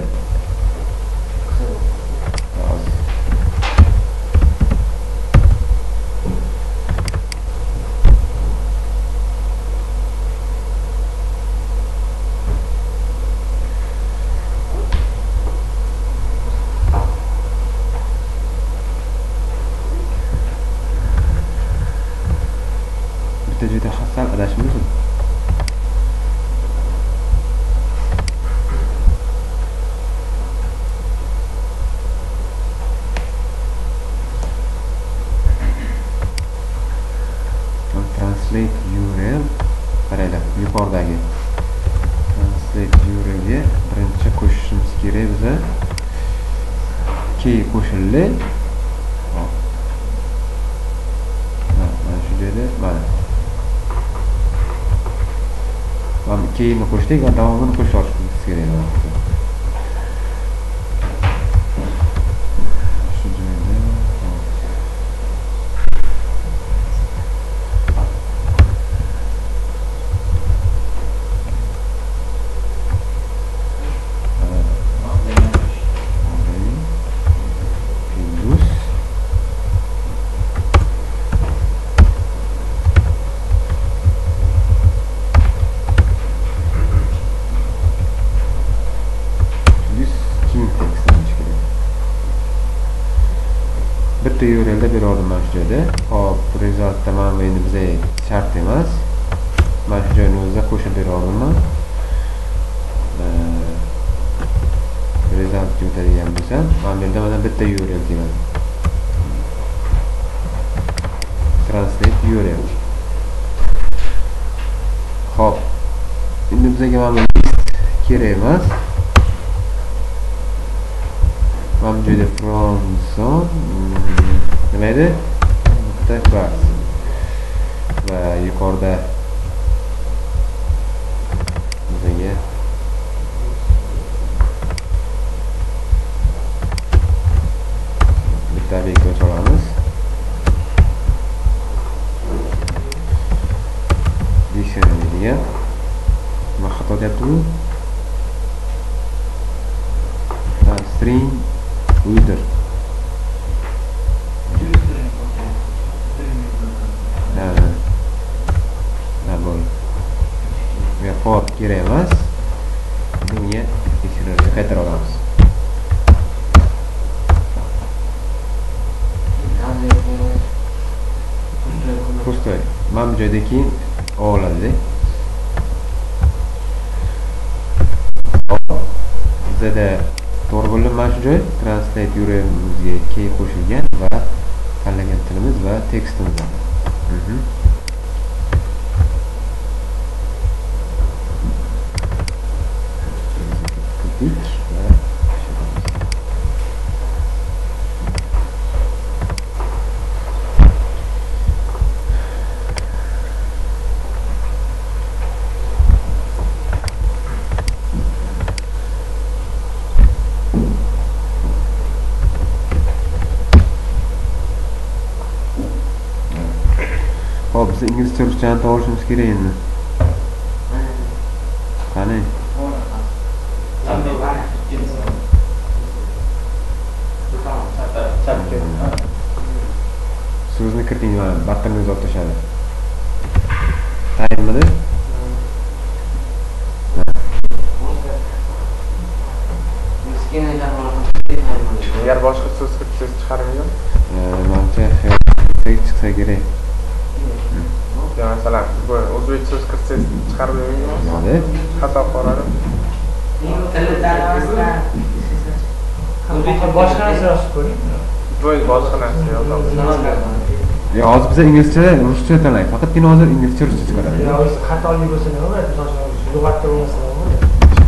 Speaker 1: sal adashibmiz. Translate URL qaranglar, yuqoridagi translate URLga birinchi qo'shishimiz kerak biza. Key qo'shildi. Hop. Mana shu yerda mana. Mana keyni qo'shdik va davomini qo'shishimiz kerak. Shu joyda bitta URLda berardim mana shu joyda. Hop, resultda mana endi bizga shart emas. Mana shu joyni o'zida qo'shib berardim. Result o'tadigan bo'lsa, mana bu yerda mana bitta URL keladi. Translate URL. Hop. Endi bizga mana list kerak emas. Mana bu joyda from zone nima edi? Bitta bor. Va yuqorida bizga bitta obyektni olamiz. Dictionary degan. Nima xato deyapti-ku? String Uydir. Bo'ldi. Va for kerak emas. Bunga tekshirishni qaytara olamiz. Pustoy. Mana bu joyda keyin oladi. Bizda to'g'ri bo'ldi mana shu joy. Translate URL'imizga key qo'shilgan va tanlagan tilimiz va tekstimiz bor. Hop, biz inglizcha ruschani olishimiz kerak endi. Qani? So'zni kiriting, mana battirni o'zi olib tashladi. Tayinmidi?
Speaker 4: Agar boshqa so'z kiritsangiz chiqarmayman.
Speaker 1: Menimcha chiqsa kerak.
Speaker 4: Masalan, o'zbek so'z kiritsangiz chiqarib bermayman.
Speaker 1: Nima?
Speaker 4: Xato qoladi.
Speaker 3: Boshqa narsa yozib ko'ring.
Speaker 4: Voy, boshqa narsa yozamiz.
Speaker 1: Ya, hozir biz inglizcha, ruscha tanlaylik. Faqatgina hozir inglizcha, ruscha chiqaradi.
Speaker 3: Ya, o'zi xatolik bo'lsa nima bo'ladi? Masalan, lug'atda bo'lmasa nima bo'ladi?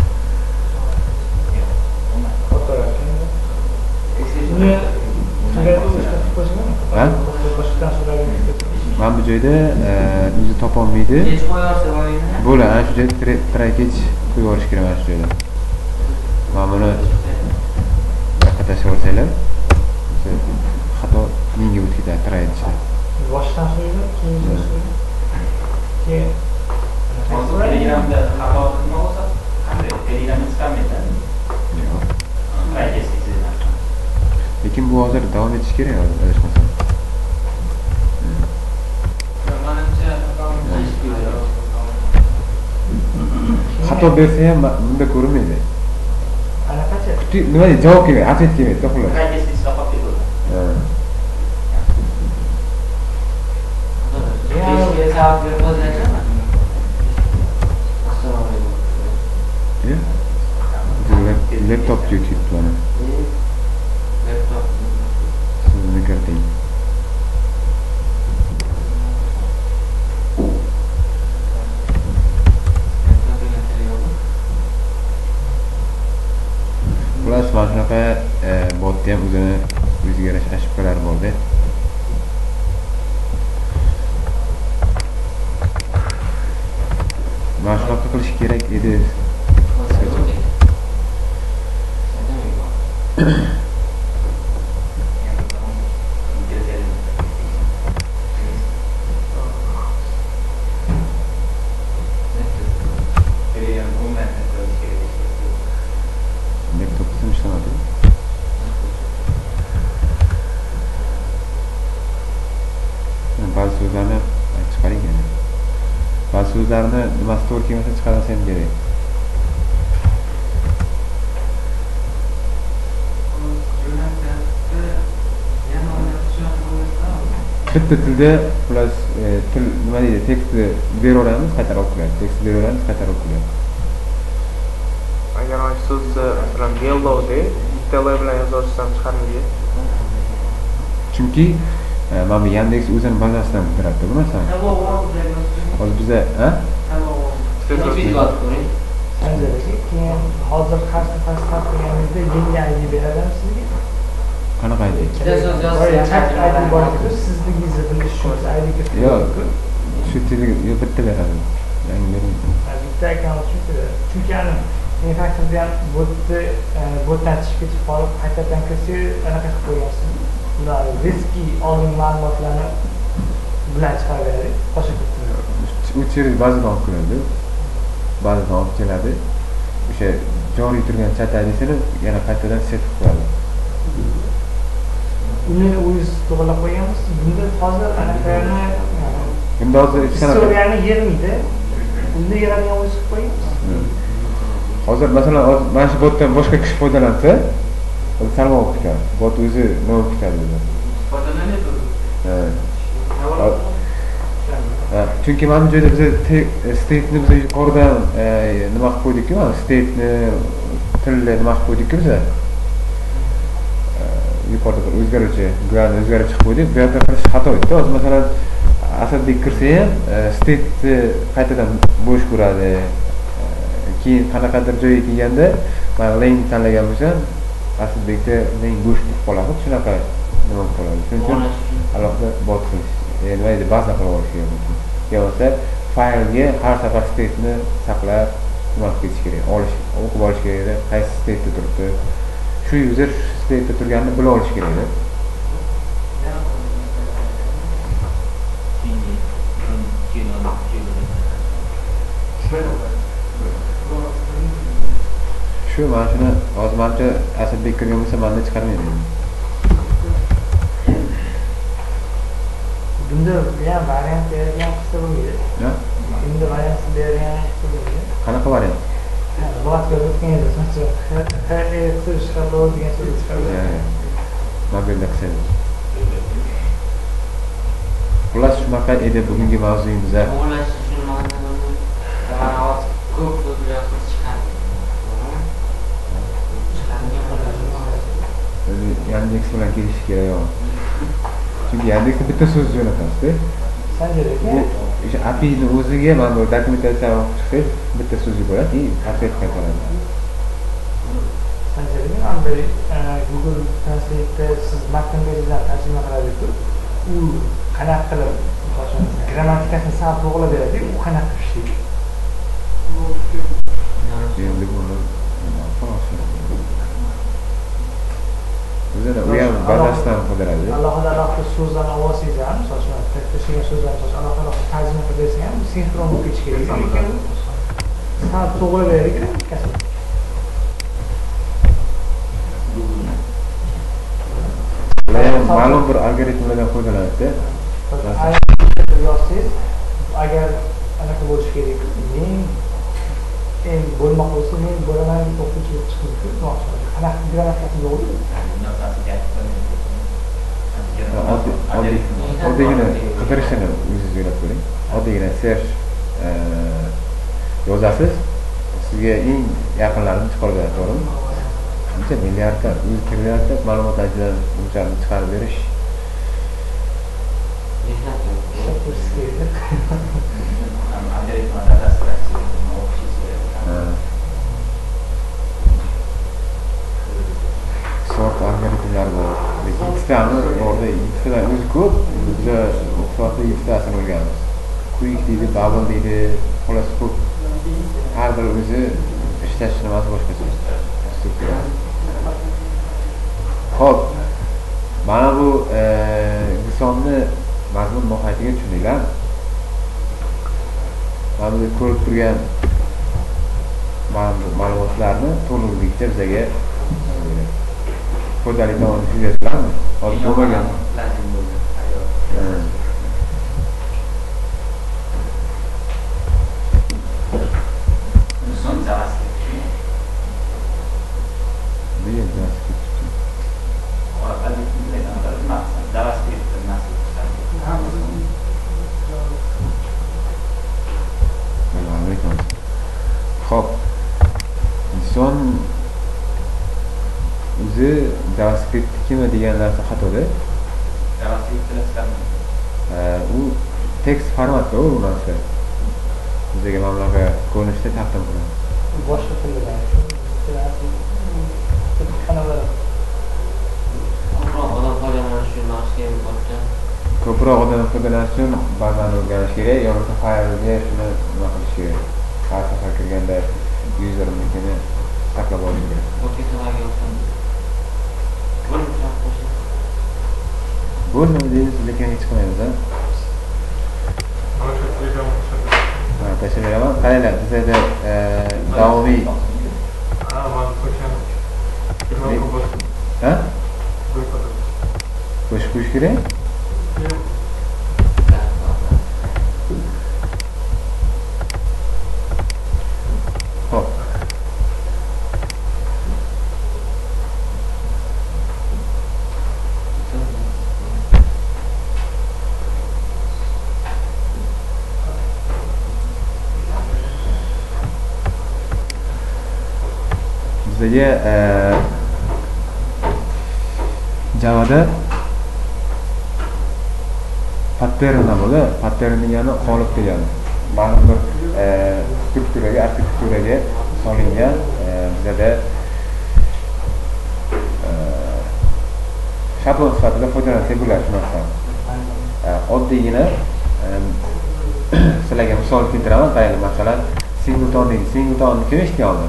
Speaker 1: Ha? Mana bu joyda o'zi topolmaydi. Bo'ladi, ana shu joyda trackage qo'yib olish kerak mana shu joyda. Mana buni tashib olsanglar, xato menga o'tib ketadi trackage.
Speaker 3: Boshdan so'yilib, keyin keyin
Speaker 2: Telegramda xato nima bo'lsa, qanday? Telegramda chiqarmaydi.
Speaker 1: Yo'q.
Speaker 2: Trackage.
Speaker 1: Lekin bu hozir davom etish kerak, adashmasam. Xato bersa ham bunda ko'rinmaydi.
Speaker 3: Anaqacha?
Speaker 1: Nima deydi? Javob kelmaydi, ответ kelmaydi, to'xtalar.
Speaker 2: Trackage chiqarib ketadi.
Speaker 3: Ya,
Speaker 2: saat berib yozilajami?
Speaker 1: Laptop YouTube mana.
Speaker 2: Laptop.
Speaker 1: Sizni kiriting. Xullas mana shunaqa botda ham o'ziga yarasha ошибкалар borda. Mana shunaqa qilish kerak edi. Laptopim ishlamadi. Ba'zi so'zlarni chiqaring yana. Ba'zi so'zlarni nimasi to'g'ri kelmasa chiqarsa ham kerak. Bitta tilda plus til nima deydi, tekstni beraveramiz, qaytarib qo'yamiz. Tekst beraveramiz, qaytarib qo'yamiz.
Speaker 4: Agar mana shu so'zni masalan yellow de tele bilan yozsam chiqarmaydi.
Speaker 1: Chunki mana bu Yandex o'zini bazasidan beradi, bu narsa. Hozir biza, ha?
Speaker 3: Keyin hozir har safar start qilganingizda yangi ID beradimi sizga?
Speaker 1: Qanaqa ID?
Speaker 3: ID bor-ku, sizligingizni bilish uchun ID kirib.
Speaker 1: Yo'q, shu tilga bitta beradi. Yangi bermaydi.
Speaker 3: Bitta akkaunt chunki ani men faktimda ham botdan chiqib ketib qolib qaytadan kirsangiz anaqa qilib qo'yasiz. Ular riski oldin ma'lumotlarni bilan chiqarib beradi. Boshqa
Speaker 1: u через bazadan olib keladi. Bazadan olib keladi. O'sha joriy turgan chat ID'sini yana qaytadan set qiladi.
Speaker 3: Uni o'zingiz to'g'rilab qo'yganmisiz? Bunda hozir anaqani
Speaker 1: Bunda hozir
Speaker 3: historiyani yig'maydi. Unda yaradigan o'zingiz qilib qo'yganmisiz?
Speaker 1: Hozir masalan mana shu botdan boshqa kishi foydalansa, salom o'qib ketadi. Bot o'zi nima o'qib ketadi.
Speaker 2: Foydalanadi.
Speaker 1: Chunki mana bu joyda biz state'ni biz yuqoridan nima qilib qo'ydik-ku, state'ni tilni nima qilib qo'ydik-ku biz. Yuqorida bir o'zgaruvchi, granni o'zgarib chiqib qo'ydik. Bu yerda qilish xato edi. Hozir masalan Asadbek kirsa ham state'ni qaytadan bo'sh ko'radi. Keyin qanaqadir joyga kelganda mana lane tanlagan bo'lsam, Asadbekda lane bo'sh bo'lib qoladi. Shunaqa nima qiladi. Shuning uchun alohida bot qilish, nima deydi, baza qilib olish kerak. Yo'qsa faylga har safar state'ni saqlab nima qilish kerak, o'qib olish kerak edi. Qaysi state'da turibdi? Shu user shu state'da turganini bilib olish kerak edi. Shu mana shuni hozir menimcha Asadbek kirgan bo'lsa menda chiqarmaydi.
Speaker 3: Bunda ham variant bergan qilsa bo'lmaydi.
Speaker 1: Ha?
Speaker 3: Bunda variant bergan qilsa bo'lmaydi.
Speaker 1: Qanaqa variant?
Speaker 3: Lug'atga o'tganingizda masalan so'z chiqarib degan so'z chiqarib.
Speaker 1: Mobilda qilsangiz. Xullas shunaqa edi bugungi mavzuyimiz.
Speaker 2: O'ylash uchun mana ko'p so'zlar chiqadi.
Speaker 1: Yandex bilan kelishish kerak. Chunki Yandexda bitta so'z jo'natasiz-da. Bu o'sha API'ni o'ziga mana bu dokumentatsiyani o'qib chiqsangiz bitta so'z yuboradi, otvet qaytaradi.
Speaker 3: Sanjarga hamda Google Translate'da siz matningizdan tarjima qiladi-ku, u qanaqa qilib grammatikasini sal to'g'rilab beradi, u qanaqa ishlaydi.
Speaker 1: Endi buni o'zida u ham bazasidan foydalanadi.
Speaker 3: Alohida so'zlarni olsangiz ham, misol uchun tashlagan so'zlarni alohida tarjima qilib bersangiz ham sinxron bo'lib ketishi kerak. Lekin sal to'g'ri beradi grammatikasi.
Speaker 1: Ma'lum bir algoritmlardan foydalanadi.
Speaker 3: Yozsangiz, agar anaqa bo'lishi kerak, men bo'lmoq bo'lsa, men bo'laman deb o'quvchiga chiqib turmoqchiman. Qanaqa grammatikasi yo'q.
Speaker 1: oddiygina qidirishini o'zingiz o'ylab ko'ring. Oddiygina search yozasiz, sizga eng yaqinlarini chiqarib beradi, to'g'rimi? Qancha milliardlab, o'zi trilliardlab ma'lumotlardan unchani chiqarib berish. Sort algoritmlar bor. Ikkitani orada ikkitadan o'zi ko'p, biza soatda ikkitasini o'rganamiz. Quick deydi, bubble deydi, xolos ko'p. Har bir o'zi ishlash nimasi boshqacha. Xo'p, mana bu insonni mazmun mohiyatiga tushundinglar. Mana bu ko'rib turgan ma'lumotlarni to'liqligicha bizaga foydali tomonni tushunasizlarmi? Hozir bo'lmagan. Xo'p, inson o'zi JavaScript kimi degan narsa xatoda. U tekst formatda u narsa. Bizga mana bunaqa ko'rinishda taqdim qiladi.
Speaker 3: Boshqa tilda
Speaker 1: ko'proq odam foydalanish uchun ba'zan o'rganish kerak, yoki faylga shuni nima qilish kerak. Har safar kirganda usernikini saqlab olish kerak. Bo'lmaydi deymiz, lekin hech qilmaymiz. Tashlab beraman. Qaranglar, bizda davomiy qo'shib qo'yish kerak. Hop. Bizga Javada pattern bo'ladi. Pattern degani qolip degani. Ma'lum bir strukturaga, arxitekturaga solingan bizada shablon sifatida foydalansak bo'ladi shu narsani. Oddiygina sizlarga misol keltiraman. Qaranglar, masalan, singleton deydi. Singleton kim eshitganmi?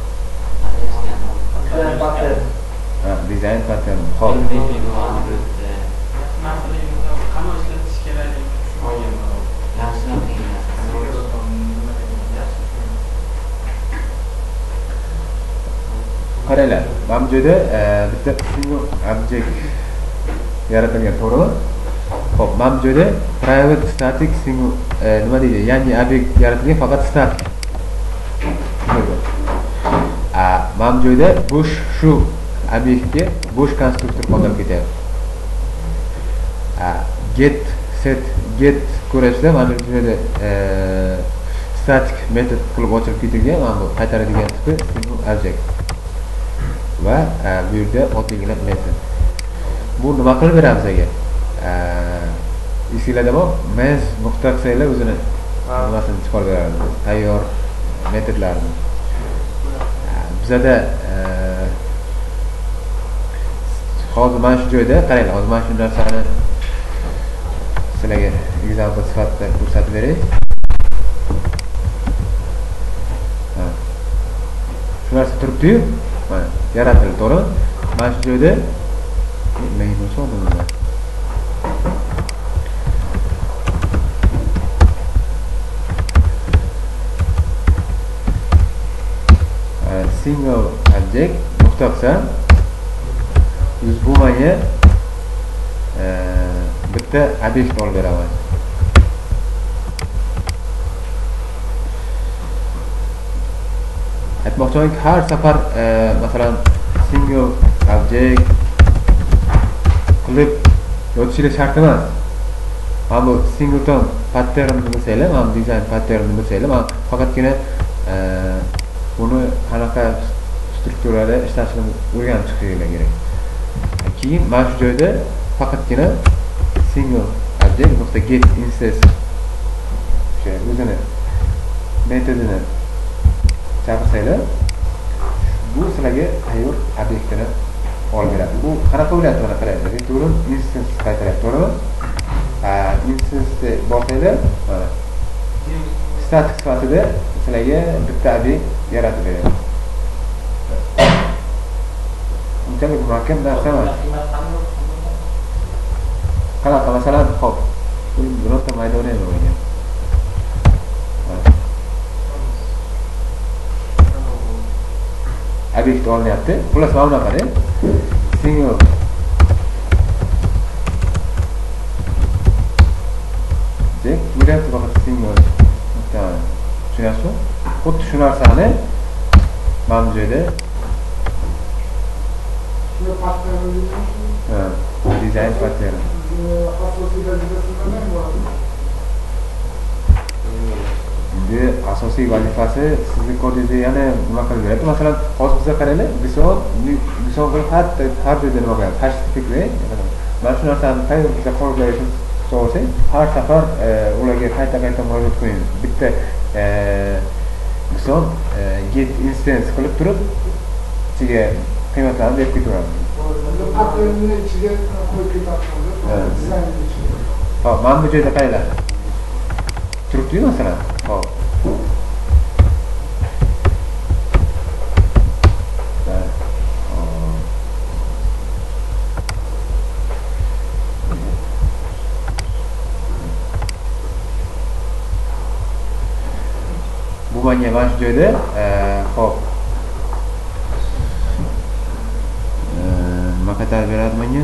Speaker 1: Design pattern. Xo'p. Qaranglar, mana bu yerda bitta single object yaratilgan, to'g'rimi? Xo'p, mana bu yerda private static single nima deydi? Yangi obyekt yaratilgan, faqat static. Mana bu yerda bo'sh shu obyektga bo'sh konstruktor qoldirib ketyapti. Get set get ko'rasizlar, mana bu yerda static metod qilib ochib ketilgan, mana bu qaytaradigan tipi single object. Va bu yerda oddiygina metod. Bu nima qilib beramiz bizga? Esinglardami? Main nuqta qilsanglar o'zini nimasini chiqarib beradi. Tayyor metodlarni. Bizada hozir mana shu joyda qaranglar, hozir mana shu narsani sizlarga example sifatida ko'rsatib beray. Shu narsa turibdi-yu, mana yaratildi, to'g'ri? Mana shu joyda men bo'lsam single object nuqta qilsam yuz bo'lmagan bitta obyekt olib beraman. Aytmoqchimanki, har safar masalan single object qilib o'tishingiz shart emas. Mana bu singleton patternni bilsanglar, mana dizayn patternni bilsanglar, mana faqatgina buni qanaqa strukturada ishlashini o'rganib chiqishinglar kerak. Keyin mana shu joyda faqatgina single object.get instance o'zini metodini chaqirsanglar, bu sizlarga tayyor obyektini olib beradi. Bu qanaqa bo'lyapti mana qarang. Return instance qaytaryapti, to'g'rimi? Instance borsanglar, mana static sifatida sizlarga bitta obyekt yaratib beradi. Unchalik murakkab narsa emas. Qanaqa masalan, hop, birorta maydonni ham o'ynagan. Obyekt olinyapti. Xullas mana bunaqada single deb bo'lyapti, faqat single. Tushunasizmi? Xuddi shu narsani mana bu joyda dizayn pattern. Endi asosiy vazifasi sizning kodingizda yana nima qilib beradi? Masalan, hozir bizga qaranglar, Bison qilib har joyda nima qo'yadi? Hashtag. Mana shu narsani qayerda biza qo'llaymiz so'rasa, har safar ularga qayta murojaat qilamiz. Bitta Bison get instance qilib turib, ichiga qiymatlarni berib ketaveradi.
Speaker 5: Patternni ichiga qo'yib ketadi. Dizaynni ichiga.
Speaker 1: Hop, mana bu joyda qaranglar. Turibdi masalan. Hop. Bu menga mana shu joyda hop. Nima qaytarib beradi menga?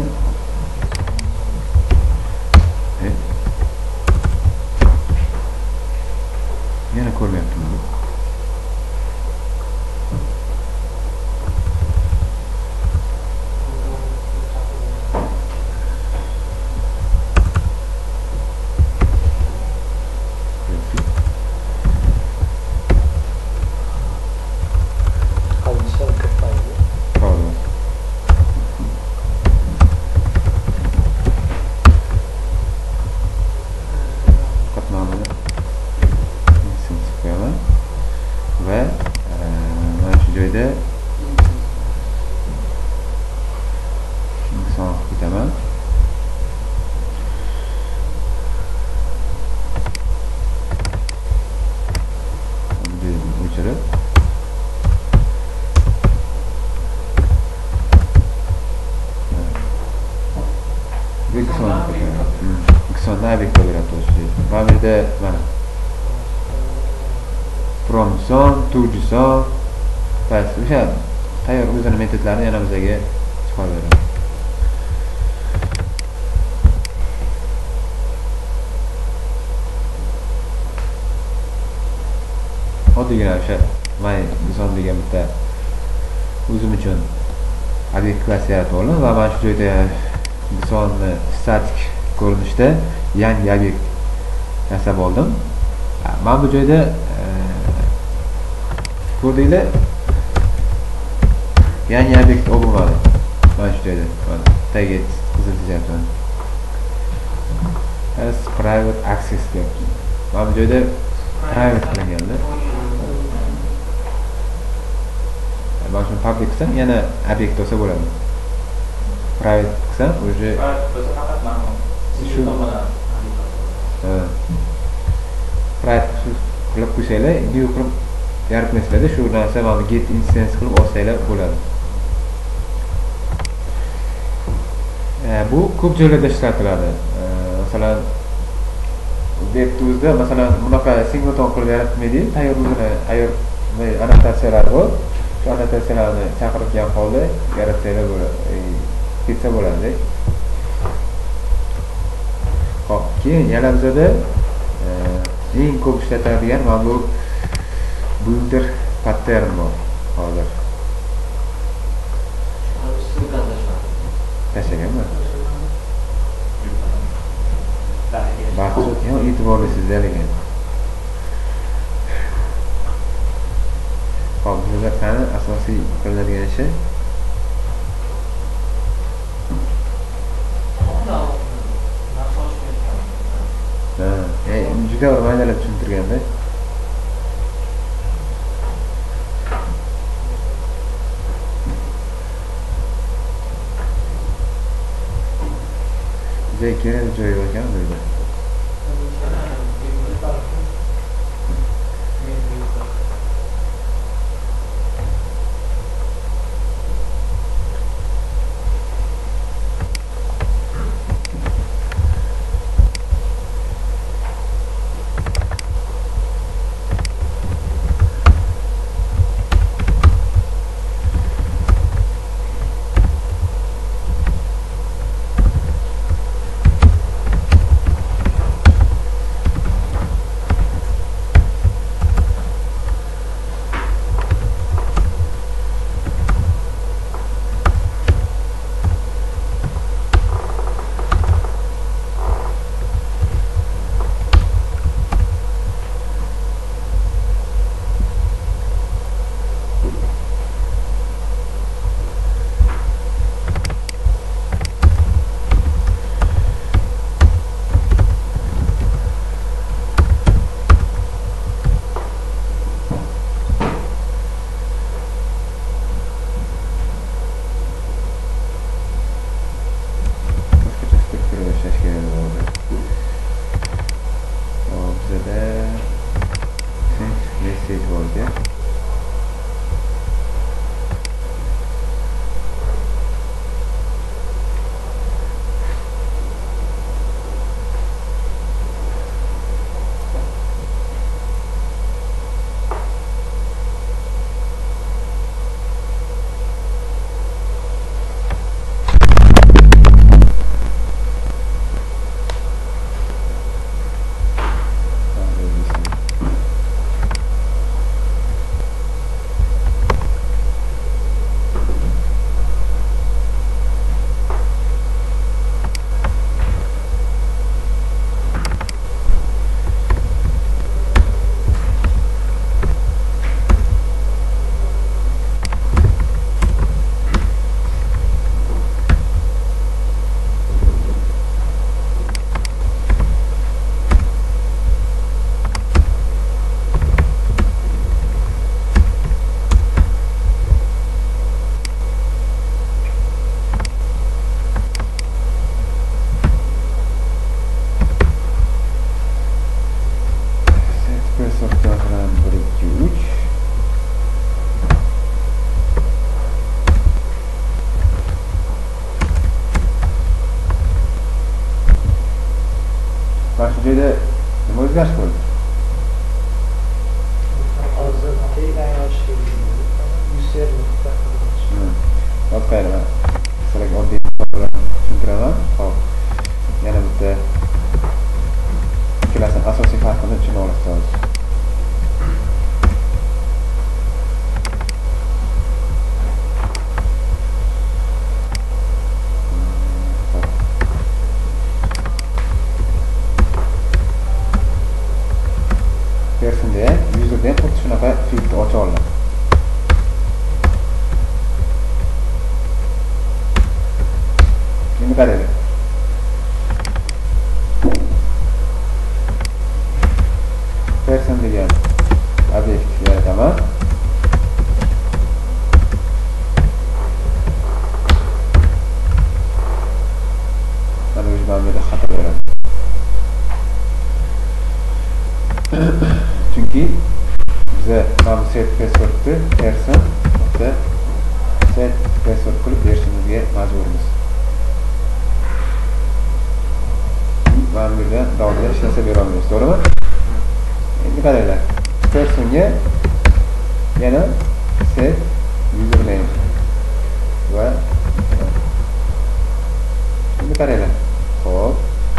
Speaker 1: Yana ko'ryaptim buni. Turjuson past o'sha tayyor o'zini metodlarni yana bizga chiqarib beradi. Oddiygina o'sha Bison degan bitta o'zim uchun obyekt klass yaratib oldim va mana shu joyda Bisonni statik ko'rinishda yangi obyekt yasab oldim. Mana bu joyda ko'rdinglar, yangi obyekt o'g'ilmadi. Mana shu joyda, mana tagiga qizil chizyapman. As private access deyapti. Mana bu joyda private qilinganda. Mana shuni public qilsam, yana obyekt bo'lsa bo'ladi. Private qilsam, o'sha
Speaker 2: faqat mana shu tomondan.
Speaker 1: Private qilib qo'ysanglar, new qilib yaratmaslarda shu narsa mana get instance qilib olsanglar bo'ladi. Bu ko'p joylarda ishlatiladi. Masalan, web2'da masalan bunaqa singleton qilib yaratmaydi, tayyor o'zini annotatsiyalar bor. Shu annotatsiyalarni chaqirgan holda yaratsanglar bo'ladi. Ketsa bo'ladi. Hop, keyin yana bizada eng ko'p ishlatiladigan mana bu builder pattern bor hozir. Tashlaganman. asosiy qilinadigan ishi. Juda bir maydalab tushuntirganda. Juda kerak joyi bor ekan bu yerda. Joyda nima o'zgarish bo'ldi? O'tqayman. Sizlarga oddiy bilan tushuntiraman. Hop. Yana bitta ikkalasining asosiy farqini tushuna olasiz. Tersinde yüzde xuddi shunaqa filtr ocha oladi. Endi qarang. Person degan obyekt yarataman. Mana o'zi mana bu yerda xato beradi. Chunki biza mana set passwordni person va set password qilib berishimizga majburmiz. Mana bu yerda davomida ishlasa bera olmaymiz, to'g'rimi? Endi qaranglar. Personga yana set username va endi qaranglar. Xo'p.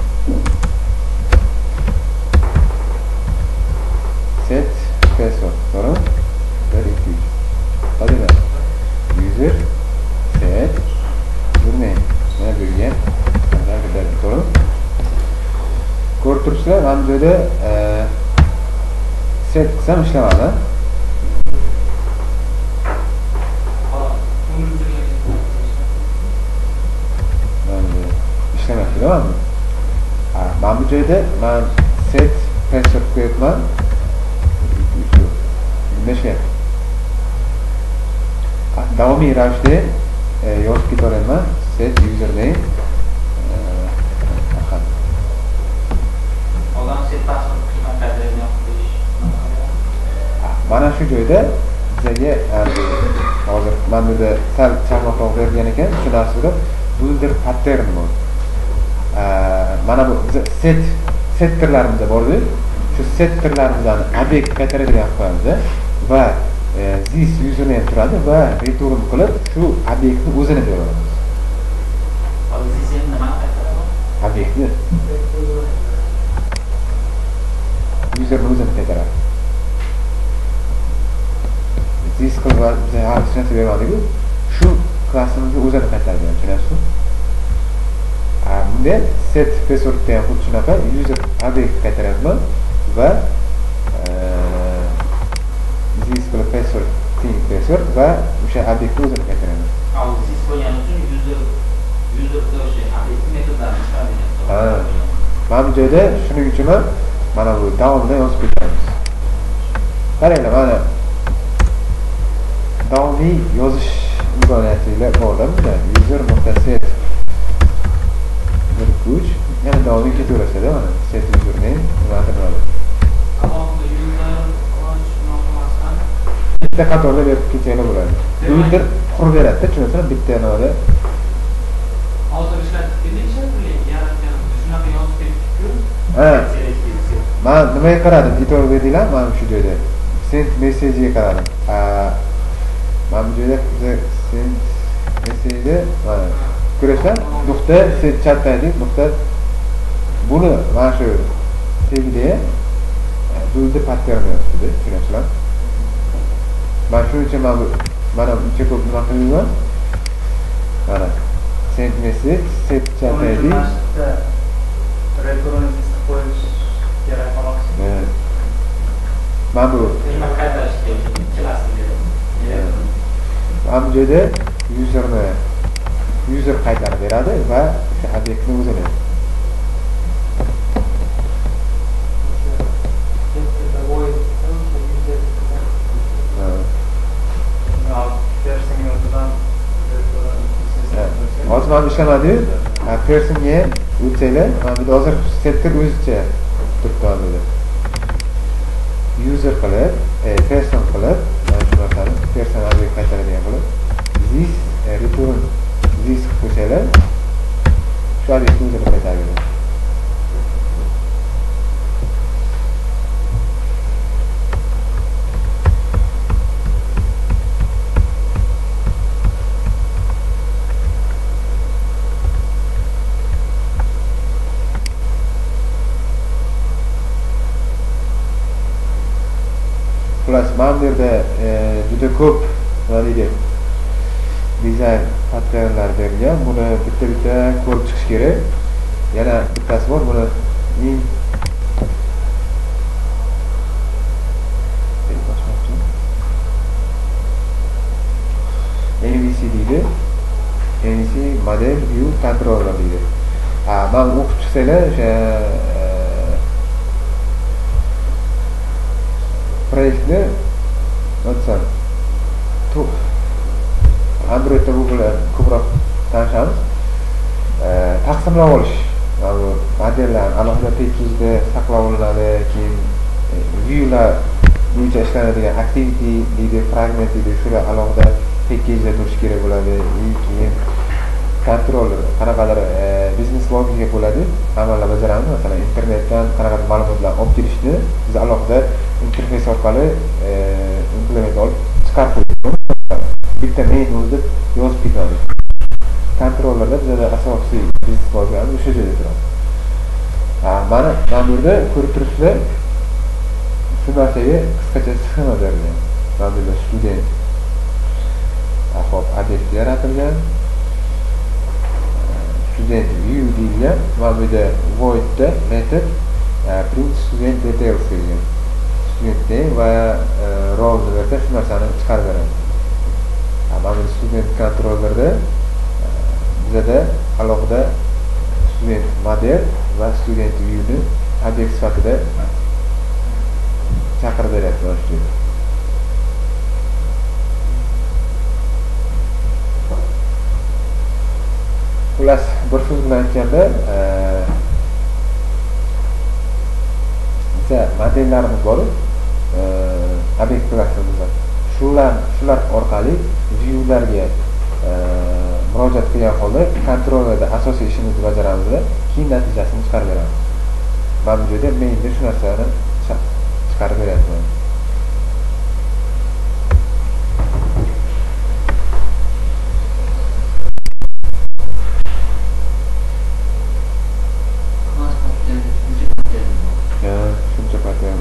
Speaker 1: Set password, to'g'rimi? 1 2 3. Qaranglar. User set username. Mana bu yerga to'g'rimi? Ko'rib turibsizlar, mana bu yerda set qilsam ishlamadi. bu joyda men set password qo'yapman. Nima davomiy ravishda yozib ketaveraman. Set username
Speaker 2: odam set password qilgan qadrini yo'q.
Speaker 1: Mana shu joyda bizga hozir mana burada sal chaqmoqroq bergan ekan, shu narsada builder pattern bor. Mana bu setterlarimiz bor-ku. Shu setterlarimizni obyekt qaytaradigan qilamiz va this username turadi va return qilib shu obyektni o'zini beramiz.
Speaker 2: Hozir siz nima qaytarasiz?
Speaker 1: Obyektni username o'zini qaytaradi. This qilib biz hozir bermadik-ku. Shu klassimizni o'zini qaytaradi, tushunasizmi? Bunda set passwordda ham xuddi shunaqa user obyekt qaytaryapman va this qilib password password va o'sha obyektni o'zini qaytaraman.
Speaker 2: Siz qo'ygan uchun user o'sha obyektni metodlarini chiqaradi.
Speaker 1: Mana bu joyda shuning uchun ham mana bu davomida yozib ketamiz. Qaranglar, mana davomiy yozish imkoniyatilar borda bunda user.set kuch yana davomiy ketaveradi mana set username nima qiladi.
Speaker 2: Alohida user qilmasdan
Speaker 1: bitta qatorda berib ketgani bo'ladi. User qurib beradi-da, tushunasizmi? Bitta nima
Speaker 2: hozir ishlatib keling, yaratganimiz shunaqa yozib ketdik-ku.
Speaker 1: Men nimaga qaradim? E'tibor berdinglar, mana shu joyda send message ga qaradim. Mana bu joyda send message mana ko'rasizlar, nuqta set chatdaydi, nuqta buni mana shu tegida builder pattern yozdi, tushunasizlar? Men shuning uchun mana uncha ko'p nima qilyapman. Mana send message set chatdaydi.
Speaker 3: Return qo'yish kerak xolos.
Speaker 1: Mana bu
Speaker 2: nima qaytarish kerak? Klassni beradi.
Speaker 1: Mana bu joyda user qaytarib beradi va o'sha obyektni o'zini. Hozir mana ishlamadi-yu. Personga o'tsanglar, mana bu hozir settir o'zicha turibdi. User qilib, person qilib, mana shu narsani person obyekt qaytaradigan qilib, this return this qo'shaylar, shu obyektni o'zini qaytaradi. Xullas, mana bu yerda juda ko'p nima deydi? Dizayn patternlar berilgan. Buni bitta-bitta ko'rib chiqish kerak. Yana bittasi bor, buni MVC deydi. MVC model view controller deydi. Mana o'qib chiqsanglar, o'sha proyektni o'tsam Androidda bu bilan ko'proq tanishamiz. Taqsimlab olish, bu modellar alohida packageda saqlab olinadi, keyin viewlar bo'yicha ishlanadigan activity deydi, fragment deydi, shular alohida packageda turishi kerak bo'ladi. Keyin controller qanaqadir biznes logika bo'ladi, amallar bajaramiz. Masalan, internetdan qanaqadir ma'lumotlar olib kelishni biz alohida interfeys orqali implement olib chiqarib qo'yamiz. Bitta main o'zida yozib ketadi. Kontrollarda bizda asosiy biznes logikamiz o'sha joyda turadi. Mana bu yerda ko'rib turibsizlar, shu narsaga qisqacha sxema berilgan. Mana bu student hop obyekt yaratilgan. Student view deyilgan. Mana bu yerda voidda method print student details deyilgan. Student name va row bersa shu narsani chiqarib beradi. Mana bu student kontrollarda bizda alohida student model va student viewni obyekt sifatida chaqirib beryapti mana shu yerda. Xullas, bir so'z bilan aytganda, bitta modellarimiz bor, obyekt klassimiz bor. Shular orqali viewlarga murojaat qilgan holda kontrolda asosiy ishimizni bajaramiz va keyin natijasini chiqarib beramiz. Mana bu yerda men shu narsani chiqarib beryapman. Shuncha pattern.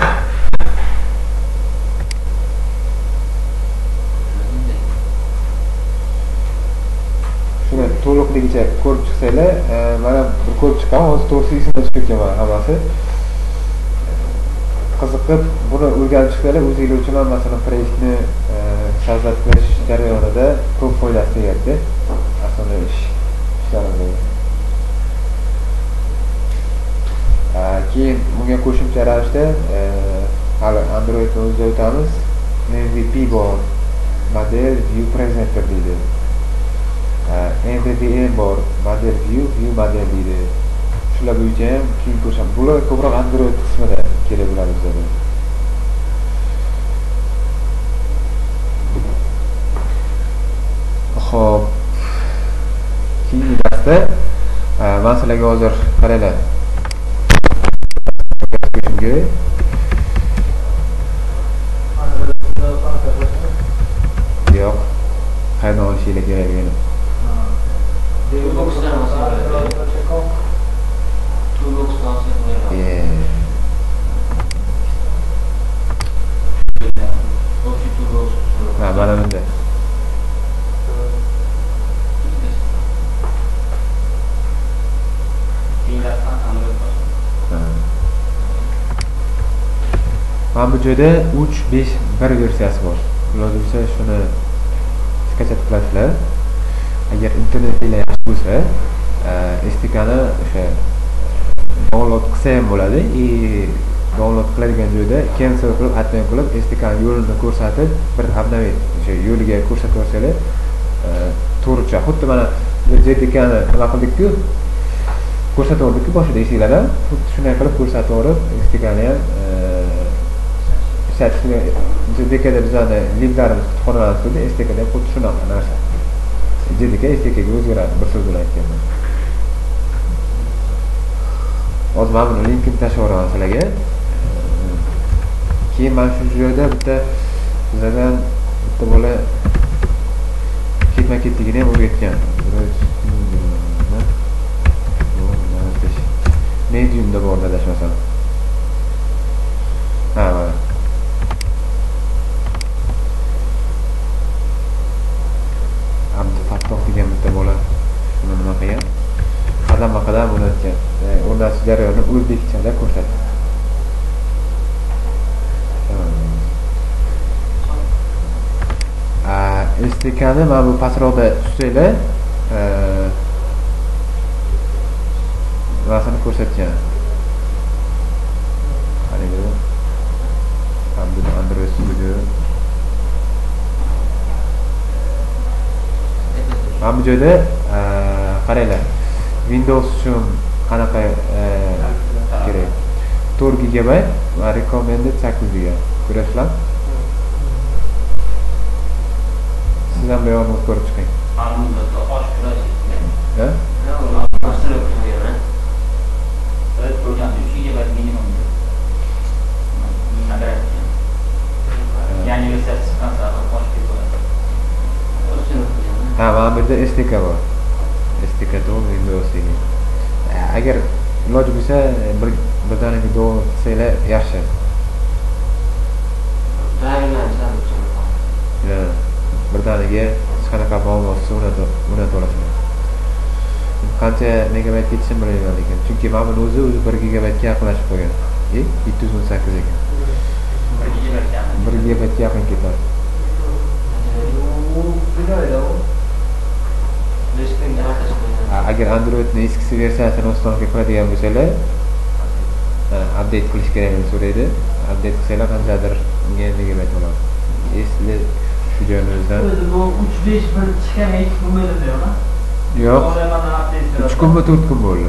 Speaker 1: Shuni to'liqligicha ko'rib chiqsanglar, mana bir ko'rib chiqqan, hozir to'g'risi esimda chiqib ketgan hammasi. Qiziqib, buni o'rganib chiqsanglar, o'zinglar uchun ham masalan proyektni sozlatish jarayonida ko'p foydasi tegadi. Asosiy ishlarimizda. Keyin bunga qo'shimcha ravishda hali Androidni o'zida o'tamiz. MVP bor, model view presenter deydi. MVVM bor, model view model deydi. Shular bo'yicha ham keyin ko'rsam. Bular ko'proq Android qismida kerak bo'ladi bizga. Xo'p. Keyingi darsda men sizlarga hozir qaranglar. Yo'q. Qayerdan olishingiz kerak endi. Mana bunda. Mana bu joyda 3.5.1 versiyasi bor. Yozilsa shuni skachat qilasizlar. Agar internetingiz yaxshi bo'lsa, SDKni o'sha download qilsa ham bo'ladi. Download qiladigan joyda cancel qilib, atmen qilib, SDKning yo'lini ko'rsatib, bir обновить o'sha yo'liga ko'rsatib olsangiz, to'g'richa xuddi mana SDKni nima qildik-ku, ko'rsatib oldik-ku boshida esinglardan, xuddi shunday qilib ko'rsatib olib, SDKni ham SDKda bizani linklarimiz kutubxonalarimiz bo'ldi, SDKda xuddi shunaqa narsa. SDKga o'zgaradi, bir so'z bilan aytganda. Hozir men buni linkini tashlab yuboraman sizlarga. Keyin men shu joyda bitta bizlardan bitta bola ketma-ketligini ham o'rgatgan. Mediumda bor adashmasam. Ha, mana. Fattoh degan bitta bola shuni nima qilgan? Qadam-qadam o'rnatgan. O'rnatish jarayonini o'zbekchada ko'rsatdi. SDKni mana bu pastroqda tutsanglar, rasmini ko'rsatgan. Qarang, Android Studio. Mana bu joyda qaranglar. Windows uchun qanaqa kerak? 4 GB va recommended 8 GB. Ko'rasizlar? Siz ham bayonni ko'rib chiqing. Ha? Ha, mana bu yerda SDK bor. SDK to Windows degan. Agar iloji bo'lsa birdaniga download qilsanglar yaxshi. Birdaniga hech qanaqa ma'lumotni o'rnatib olasizlar. Qancha megabayt ketishini bilmayman lekin, chunki mana buni o'zi 1 gigabaytga yaqinlashib qolgan. 718 ekan. 1 gigabaytga yaqin ketadi. agar Androidning eski versiyasini o'z qiladigan bo'lsalar, update qilish kerakligini so'raydi. Update qilsanglar qanchadir nima bo'ladi. Esli shu joyimizdan.
Speaker 2: O'zi bu 3-5 bir chiqqan hech bo'lmaydi-ku.
Speaker 1: Yo'q. 3 kunmi 4 kun bo'ldi.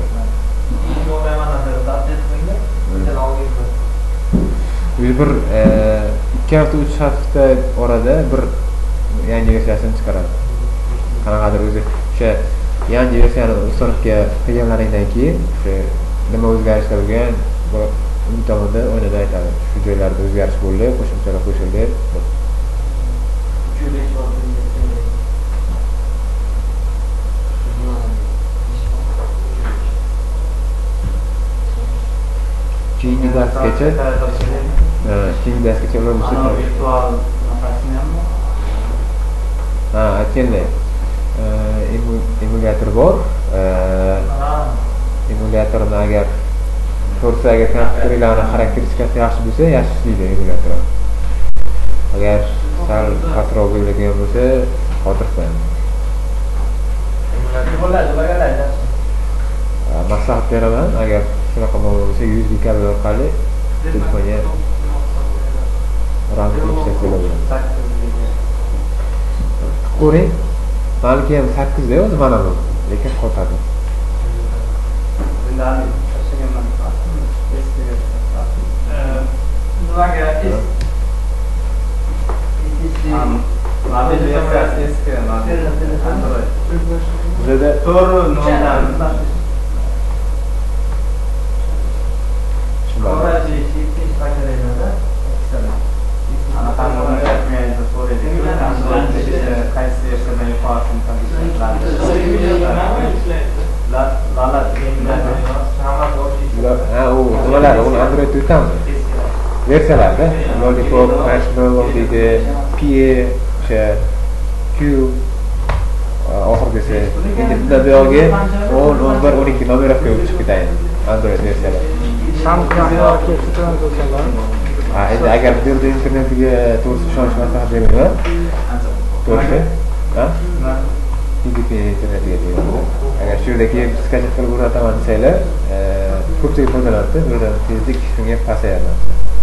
Speaker 1: Biz bir 2 hafta 3 hafta orada bir yangi versiyasini chiqaradi. Qanaqadir o'zi o'sha yangi versiyani ustolikka qilganlaringdan keyin o'sha nima o'zgarishlar bo'lgan va uning tomonda o'ynada aytadi. Shu joylarda o'zgarish bo'ldi, qo'shimchalar qo'shildi. Keyingi darsgacha ular
Speaker 2: virtual nafasini hammi?
Speaker 1: aytganday emulyator bor. Emulyatorni agar agar kompyuterlarning xarakteristikasi yaxshi bo'lsa, yaxshi ishlaydi emulyator. Agar sal pastroq bo'ladigan bo'lsa, xotirsan. Maslahat beraman, agar shunaqa bo'lsa USB kabel orqali telefonga RAM ishlasa bo'ladi. Ko'ring, balki ham 8 da o'zi mana bu, lekin qotadi. Android o'tamiz. Versiyalarda Lollipop, Marshmallow deydi, PA, Q oxirgisi. Endi bundan buyog'iga 10, 11, 12 nomerovga chiqib ketadi Android versiyalar. Endi agar bu yerda internetiga to'g'ri ishonish maslahat beraman. To'g'ri? Internetiga deyman. Agar shu yerda keyin skachab qilib o'rnataman desanglar, ko'pchilik foydalanadi. Bundan tezlik shunga pasayadi.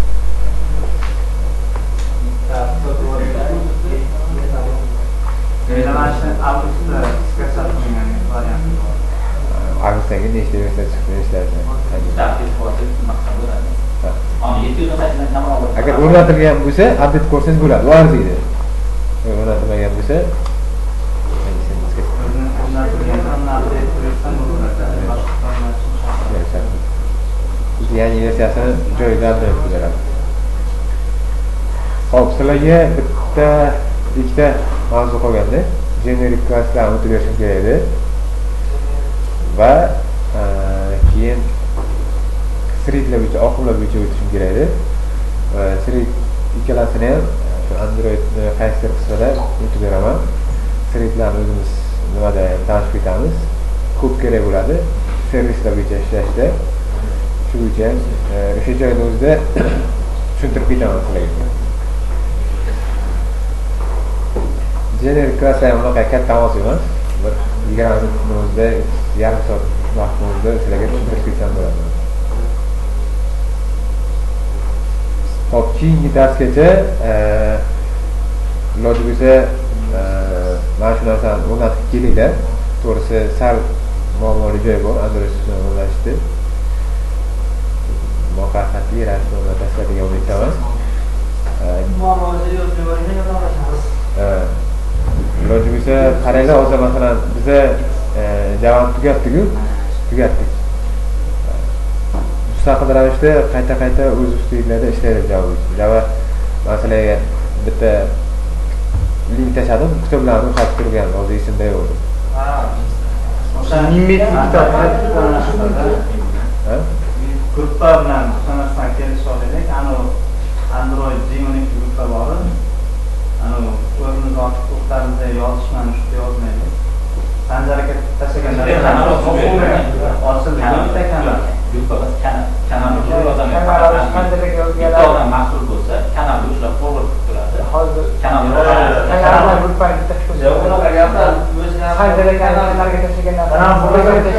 Speaker 1: Avgustdagi nechta versiya chiqdi ishlardi. Agar o'rnatilgan bo'lsa, update ko'rsangiz bo'ladi, u arziydi. O'rnatilmagan bo'lsa, yangi versiyasini joyida update qiladi. Xo'p, sizlarga bitta ikkita mavzu qolganda, generic klasslarni o'tib berishim kerak edi. Va keyin threadlar bo'yicha, oqimlar bo'yicha o'tishim kerak edi. Thread ikkalasini ham Androidni qaysidir qismida o'tib beraman. Threadlarni o'zimiz nimada tanishib ketamiz. Ko'p kerak bo'ladi servislar bo'yicha ishlashda. Shu bo'yicha o'sha joyda o'zida tushuntirib ketaman sizlarga. Generic klasslar bunaqa katta ovoz emas. Bir 20 minutni o'zida, yarim soat vaqtni o'zida sizlarga tushuntirib ketsam bo'ladi. Hop, keyingi darsgacha iloji bo'lsa mana shu narsani o'rnatib kelinglar. To'g'risi sal muammoli joy bor Androidni o'rnatishda. Muvaffaqiyatli ravishda o'rnatasizlar degan umiddaman. Iloji bo'lsa qaranglar, hozir masalan biza javobni tugatdik. Mustaqil ravishda qayta o'z ustida ishlaydi javob. Javob masalaga bitta link tashladim, kitoblarni o'qib turgan, hozir esimda yo'q.
Speaker 2: O'sha nimet kitoblar gruppa bilan sanasdan kelishib olaylik. Android Gmail gruppa bor. O'zimiz o'qitlarimizni yozishmani shu yozmaylik. Panjaraga tashlaganlar ochildi. Bitta kanal. Kanalni yozganlar mas'ul bo'lsa, kanalni ushlab forward qilib turadi. Hozir kanalni gruppani bitta panjaraga tashlaganlar
Speaker 3: Bozorga